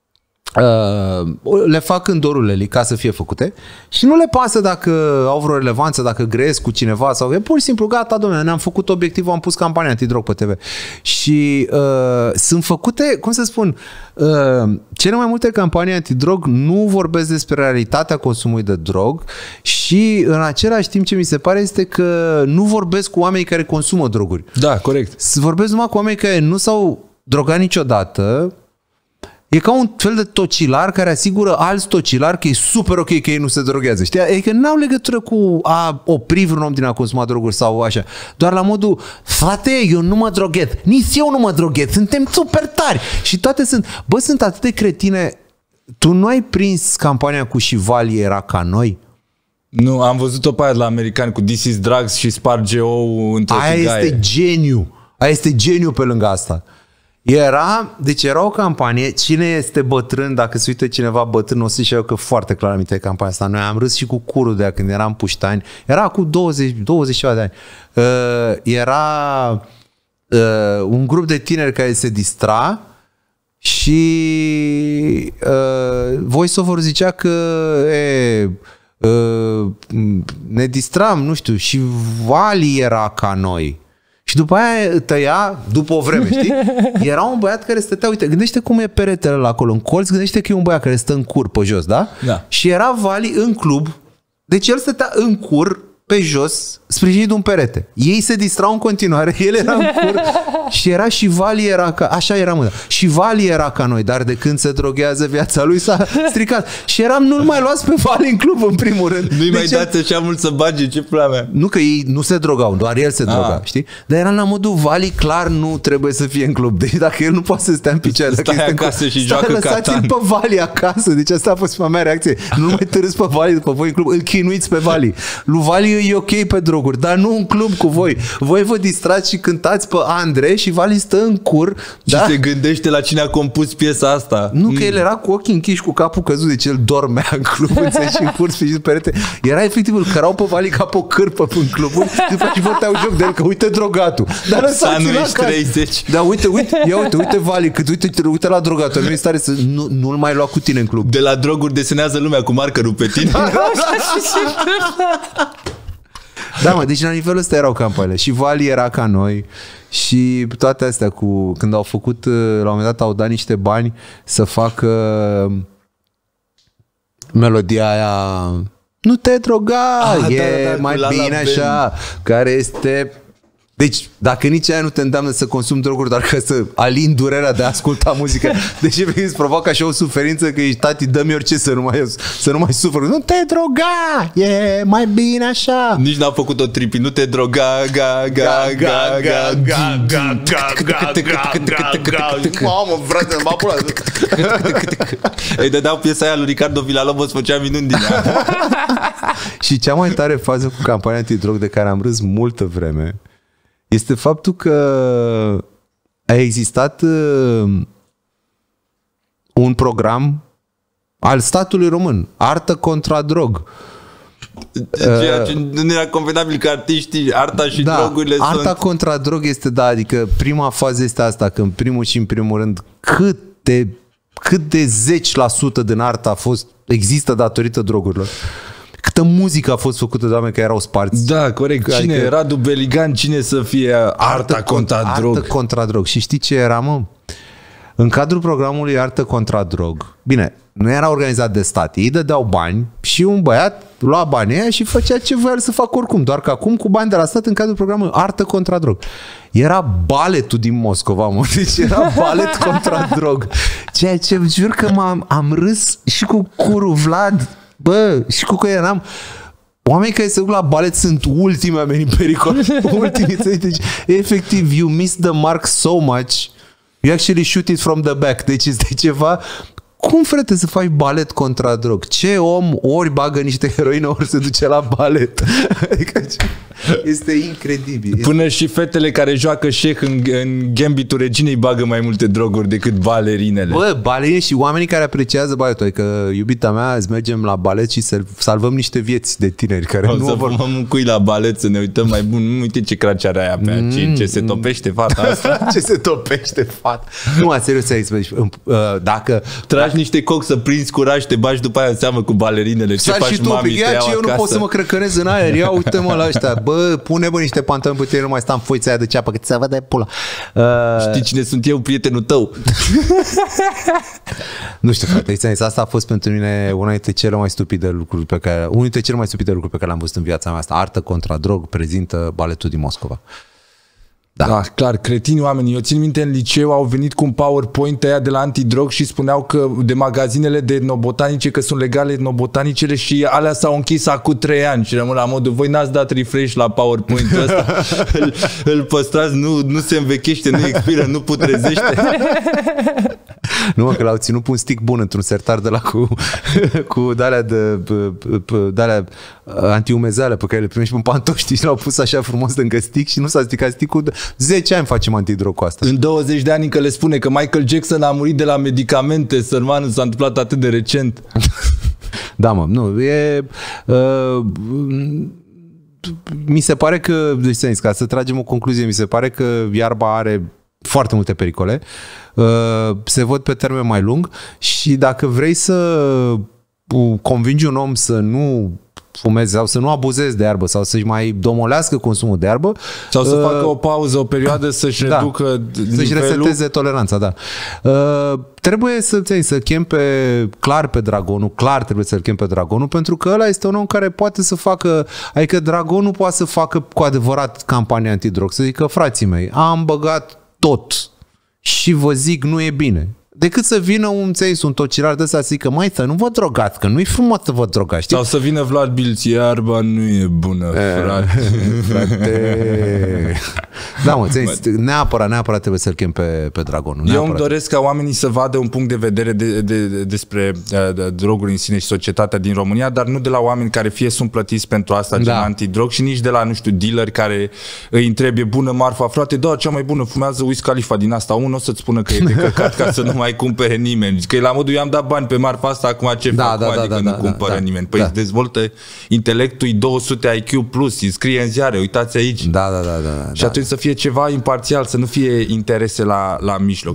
B: Le fac în dorul Lelii ca să fie făcute și nu le pasă dacă au vreo relevanță, dacă grăiesc cu cineva sau e pur și simplu gata, domnule, ne-am făcut obiectivul, am pus campania antidrog pe TV și sunt făcute, cum să spun, cele mai multe campanii antidrog nu vorbesc despre realitatea consumului de drog și în același timp ce mi se pare este că nu vorbesc cu oamenii care consumă droguri.
A: Da, corect.
B: Vorbesc numai cu oamenii care nu s-au drogat niciodată E ca un fel de tocilar care asigură alți tocilari că e super ok că ei nu se droghează. Știi? Adică n-au legătură cu a opri vreun om din a consuma droguri sau așa. Doar la modul, frate, eu nu mă droghez. Nici eu nu mă droghez. Suntem super tari. Și toate sunt... Bă, sunt atât de cretine. Tu nu ai prins campania cu și Vali era ca noi?
A: Nu, am văzut-o pe aia la americani cu This is Drugs și sparge ou între tigaie.
B: Aia este geniu. Aia este geniu pe lângă asta. Deci era o campanie, cine este bătrân, dacă se uită cineva bătrân, o să știu că foarte clar aminte de campania asta. Noi am râs și cu curul de aia când eram puștani. Era cu 20 ceva de ani. Era un grup de tineri care se distra și voice-over zicea că ne distram, nu știu, și Vali era ca noi. Și după aia tăia, după o vreme, știi? Era un băiat care stătea, uite, gândește cum e peretele ăla acolo în colț, gândește că e un băiat care stă în cur pe jos, da?
A: Da.
B: Și era Vali în club, deci el stătea în cur, pe jos, sprijinit de un perete. Ei se distrau în continuare, el era în cur și era și Vali era ca... Așa era, mă. Și Vali era ca noi, dar de când se droghează viața lui s-a stricat. Și eram, nu-l mai luați pe Vali în club, în primul rând.
A: Nu-i mai dați așa mult să bage, ce pula mea.
B: Nu că ei nu se drogau, doar el se droga, știi? Dar era la modul, Vali clar nu trebuie să fie în club. Deci dacă el nu poate să stea în picioare,
A: stai acasă și joacă Catan.
B: Lăsați-l pe Vali acasă. Deci asta a fost prima mea reacție. Nu mai târâți pe Vali după voi în club, îl chinuiți pe Vali. Lui Vali e ok pe droguri, dar nu în club cu voi. Voi vă distrați și cântați pe Andre și Vali stă în cur.
A: Și se gândește la cine a compus piesa asta.
B: Nu, că el era cu ochii închiși, cu capul căzut, deci el dormea în club, și în cur sprijinit perete. Era efectiv, îl cărau pe Vali ca pe o cârpă în cluburi, după ce vorteau joc de el, că uite drogatul. Dar lăsați-l acasă.
A: 30.
B: Da, uite, uite Vali, cât uite la drogatul, nu e stare să nu-l mai lua cu tine în club.
A: De la droguri desenează lumea cu markerul pe tine.
B: Da, mă, deci la nivelul ăsta erau campaniile. Și Vali era ca noi. Și toate astea cu... Când au făcut, la un moment dat au dat niște bani să facă melodia aia Nu te droga, mai bine așa, care este... Deci, dacă nici aia nu te îndeamnă să consumi droguri, dar ca să alini durerea de a asculta muzică, deși îți provoacă așa o suferință că ești, tati, dă-mi orice să nu mai sufăr. Nu te droga, e mai bine așa.
A: Nici n-a făcut o tripi, nu te droga,
B: Mamă, frate, m-a pulat.
A: Îi dădeau piesa aia lui Ricardo Villalobos, făcea minuni din ea.
B: Și cea mai tare fază cu campania antidrog de care am râs multă vreme este faptul că a existat un program al statului român, Artă contra drog.
A: Ceea ce nu era convenabil că artiștii, arta și drogurile
B: arta
A: sunt...
B: contra drog este, da, adică prima fază este asta, că în primul și în primul rând cât de 10% din artă există datorită drogurilor. Câtă muzică a fost făcută de oameni care erau sparți.
A: Da, corect. Cine? Adică, Radu Beligan, cine să fie arta contra drog?
B: Artă contra drog. Și știi ce era, mă? În cadrul programului Artă contra drog, bine, nu era organizat de stat. Ei dădeau bani și un băiat lua banii aia și făcea ce voia să facă oricum. Doar că acum cu bani de la stat în cadrul programului Artă contra drog. Era baletul din Moscova, mă. Deci era balet contra drog. Ceea ce jur că am râs și cu Curu Vlad. Bă, și cu că eram... Oamenii care se duc la balet sunt ultimii oameni în pericol. Ultimii. Deci, efectiv, you miss the mark so much. You actually shoot it from the back. Deci este ceva... Cum, frate, să faci balet contra drog? Ce om ori bagă niște heroină, ori se duce la balet? Adică este incredibil.
A: Până și fetele care joacă șeh în Gambitul Reginei bagă mai multe droguri decât balerinele.
B: Bă, balerine și oamenii care apreciază baletul. Adică, iubita mea, îți mergem la balet și salvăm niște vieți de tineri care
A: nu să fumăm un cui la balet, să ne uităm mai bun. Uite ce crace are aia pe aia. Ce se topește fata asta.
B: Ce se topește fata. Nu, serios, dacă...
A: Tragi niște coc să prinzi curaj, te bagi după aia în seamă cu balerinele. Ce faci,
B: și tu,
A: mami? Te iau
B: eu nu pot să mă crăcănez în aer. Ia uite-mă la ăștia. Bă, pune niște pantaloni pe tine, nu mai stam foița aia de ceapă, că ți-a văd de pula.
A: Știi cine sunt eu, prietenul tău?
B: Nu știu, frate, asta a fost pentru mine unul dintre cele mai stupide lucruri pe care l-am văzut în viața mea asta. Artă contra drog prezintă baletul din Moscova.
A: Da, clar, cretini oamenii. Eu țin minte, în liceu au venit cu un PowerPoint aia de la antidrog și spuneau că de magazinele de etnobotanice că sunt legale etnobotanicele și alea s-au închis acum 3 ani și rămân la modul, voi n-ați dat refresh la PowerPoint-ul ăsta, îl păstrați, nu se învechește, nu expiră, nu putrezește.
B: Nu, mă, că l-au ținut pe un stick bun într-un sertar de la cu de-alea antiumezeală pe care le primești pe pantoși, știi, l-au pus așa frumos lângă stick și nu s-a stricat stick-ul. 10 ani facem antidrog cu asta.
A: În 20 de ani încă le spune că Michael Jackson a murit de la medicamente, sărmanul, s-a întâmplat atât de recent.
B: Da, mă, nu, mi se pare că, deci, ca să tragem o concluzie, mi se pare că iarba are foarte multe pericole, se văd pe termen mai lung și dacă vrei să convingi un om să nu fumeze sau să nu abuzeze de iarbă sau să-și mai domolească consumul de iarbă
A: sau să facă o pauză, o perioadă să-și reducă
B: să-și reseteze toleranța, da. Trebuie să chem clar pe Dragonul, clar trebuie să-l chem pe Dragonul, pentru că ăla este un om care poate să facă, adică Dragonul poate să facă cu adevărat campanie antidrog, să zică, frații mei, am băgat tot și vă zic, nu e bine. Decât să vină un tocilar de ăsta să zică, mai să nu vă drogați, că nu-i frumos să vă drogați. Știi?
A: Sau să vină Vlad Bilț, iarba nu e bună, frate.
B: Da, mă, neapărat trebuie să-l chem pe Dragonul. Neapărat.
A: Eu îmi doresc ca oamenii să vadă un punct de vedere despre droguri în sine și societatea din România, dar nu de la oameni care fie sunt plătiți pentru asta, gen antidrog, și nici de la, nu știu, dealeri care îi întrebi, bună marfa, frate, da, cea mai bună, fumează Wiz Khalifa din asta. Unul o să-ți spună că e de căcat ca să nu mai cumpere nimeni. Că e la modul, eu am dat bani pe marfa asta, acum ce fac? Adică nu cumpără nimeni. Păi îți dezvoltă intelectul 200 IQ+, îi scrie în ziare, uitați aici.
B: Da.
A: Și atunci să fie ceva imparțial, să nu fie interese la mijloc.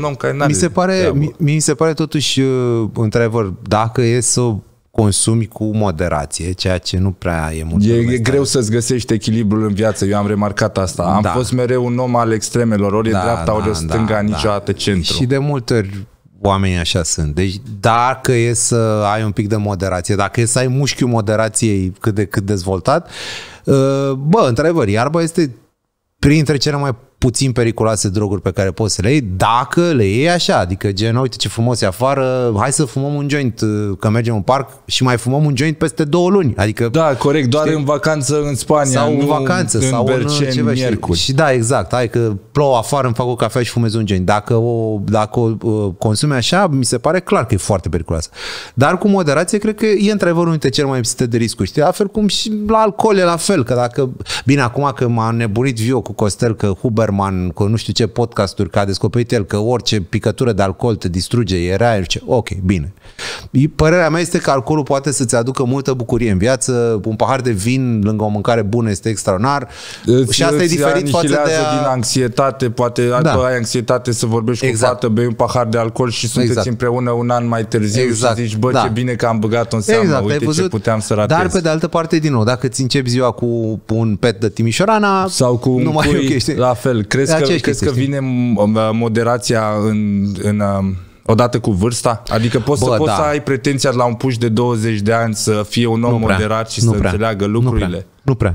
B: Mi se pare totuși, într-adevăr, dacă e să consumi cu moderație, ceea ce nu prea e mult.
A: E greu să-ți găsești echilibrul în viață, eu am remarcat asta. Am fost mereu un om al extremelor, ori e dreapta, ori e stânga, niciodată centru.
B: Și de multe ori oamenii așa sunt. Deci dacă e să ai un pic de moderație, dacă e să ai mușchiul moderației cât de cât dezvoltat, într-adevăr, iarba este printre cele mai puțin periculoase droguri pe care poți să le iei, dacă le iei așa, adică gen, uite ce frumos e afară, hai să fumăm un joint, că mergem în parc și mai fumăm un joint peste 2 luni. Adică,
A: da, corect, doar în vacanță în Spania,
B: sau în vacanță,
A: în
B: sau
A: Berceni,
B: în
A: miercuri.
B: Și da, exact, hai că plouă afară, îmi fac o cafea și fumez un joint. Dacă o consumi așa, mi se pare clar că e foarte periculoasă. Dar cu moderație, cred că e într-adevăr unul dintre cele mai lipsite de riscuri. Știi? La fel cum și la alcool e la fel, că dacă, bine, acum că m-a nebunit Vio cu Costel, că Huberman, cu nu știu ce podcasturi, că a descoperit el că orice picătură de alcool te distruge, era, ok, bine. Părerea mea este că alcoolul poate să-ți aducă multă bucurie în viață, un pahar de vin lângă o mâncare bună este extraordinar și asta e diferit față de
A: din anxietate, poate ai anxietate să vorbești cu fată, bei un pahar de alcool și sunteți împreună un an mai târziu și zici, ce bine că am băgat-o în seamă, uite ce puteam să ratez.
B: Dar pe de altă parte, din nou, dacă ți începi ziua cu un pet de Timișorana
A: sau cu un cui, la fel, crezi că vine moderația odată cu vârsta? Adică poți să ai pretenția la un puș de 20 de ani să fie un om moderat și să înțeleagă lucrurile?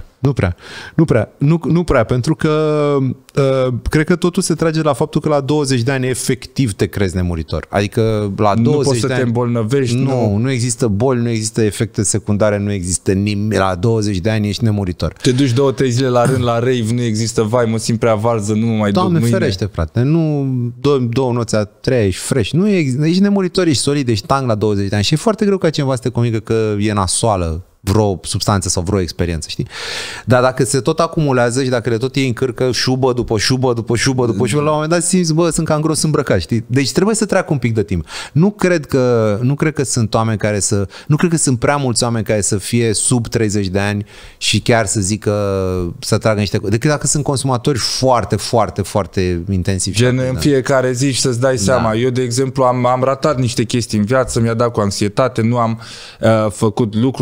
A: Nu prea, pentru că cred că totul se trage la faptul că la 20 de ani efectiv te crezi nemuritor. Adică la 20 nu poți să te îmbolnăvești.
B: Nu există boli, nu există efecte secundare, nu există nimic. La 20 de ani ești nemuritor.
A: Te duci 2-3 zile la rând la rave, nu există, vai, mă simt prea varză, nu mă mai duc mâine.
B: Doamne ferește, frate, nu 2 noți a 3 ești fresh. Nu ești nemuritor, ești solid, ești tang la 20 de ani și e foarte greu ca cineva să te convingă că e nasoală vreo substanță sau vreo experiență, știi? Dar dacă se tot acumulează și dacă le tot iei în cârcă șubă după șubă, la un moment dat simți, sunt cam gros îmbrăcat, știi? Deci trebuie să treacă un pic de timp. Nu cred că sunt oameni care nu cred că sunt prea mulți oameni care să fie sub 30 de ani și chiar să zică, să tragă niște, decât dacă sunt consumatori foarte, foarte, foarte intensivi.
A: Gen în fiecare zi și să-ți dai seama. Eu, de exemplu, am ratat niște chestii în viață, mi-a dat cu anxietate, nu am făcut lucruri, n-am mai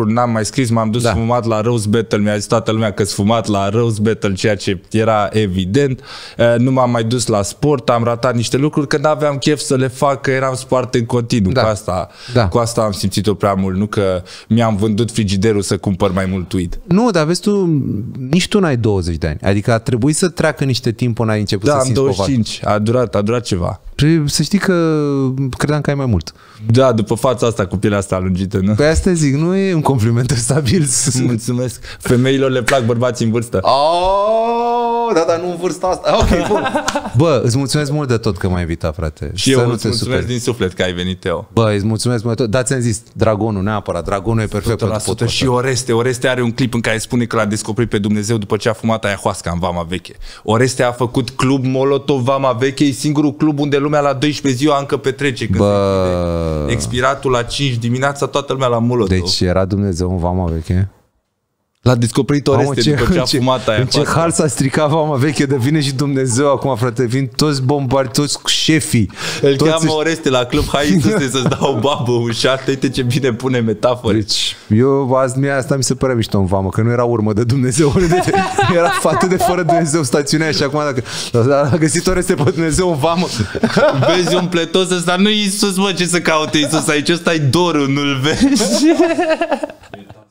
A: scris, m-am dus fumat la Rose Battle, mi-a zis toată lumea că-s fumat la Rose Battle, ceea ce era evident. Nu m-am mai dus la sport, am ratat niște lucruri, că n-aveam chef să le fac, că eram sport în continuu. Cu asta am simțit-o prea mult, nu că mi-am vândut frigiderul să cumpăr mai mult weed.
B: Nu, dar vezi tu, nici tu n-ai 20 de ani. Adică a trebuit să treacă niște timp până ai început să simți
A: 25, a durat ceva.
B: Să știi că credeam că ai mai mult.
A: Da, după fața asta cu pielea asta alungită, nu?
B: Păi asta zic, nu e un compliment stabil.
A: Mulțumesc. Femeilor le plac bărbații în vârstă.
B: Oh, da, nu în vârsta asta. Ok, bun. Bă, îți mulțumesc mult de tot că m-ai invitat, frate.
A: Și eu îți mulțumesc din suflet că ai venit, Teo.
B: Bă, îți mulțumesc mult de tot. Da, ți-am zis, Dragonul, neapărat. Dragonul e perfect pentru podcast.
A: Și Oreste are un clip în care spune că l-a descoperit pe Dumnezeu după ce a fumat ayahuasca în Vama Veche. Oreste a făcut club Molotov Vama Veche, e singurul club unde lumea la 12 ziua încă petrece. Expiratul la 5 dimineața, toată lumea la Molotov.
B: Deci era Dumnezeu în Vama Veche?
A: L-a descoperit Oreste după ce a fumat aia.
B: În ce hal s-a stricat Vama Veche, devine și Dumnezeu acum, frate. Vin toți bombardi, toți șefii.
A: Îl cheamă Oreste la club, hai să-ți dau o babă, un șarte, uite ce bine pune metafore.
B: Deci, asta mi se părea mișto în Vamă, că nu era urmă de Dumnezeu. Era atât de fără Dumnezeu stațiunea și acum dacă a găsit Oreste pe Dumnezeu în Vamă.
A: Vezi un pletos ăsta, nu Iisus, mă, ce să caute Iisus aici, ăsta e dorul, nu-l vezi?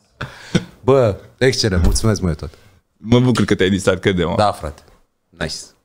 B: Bă, excelent, mulțumesc mult tot.
A: Mă bucur că te-ai distrat, crede-mă.
B: Da, frate. Nice.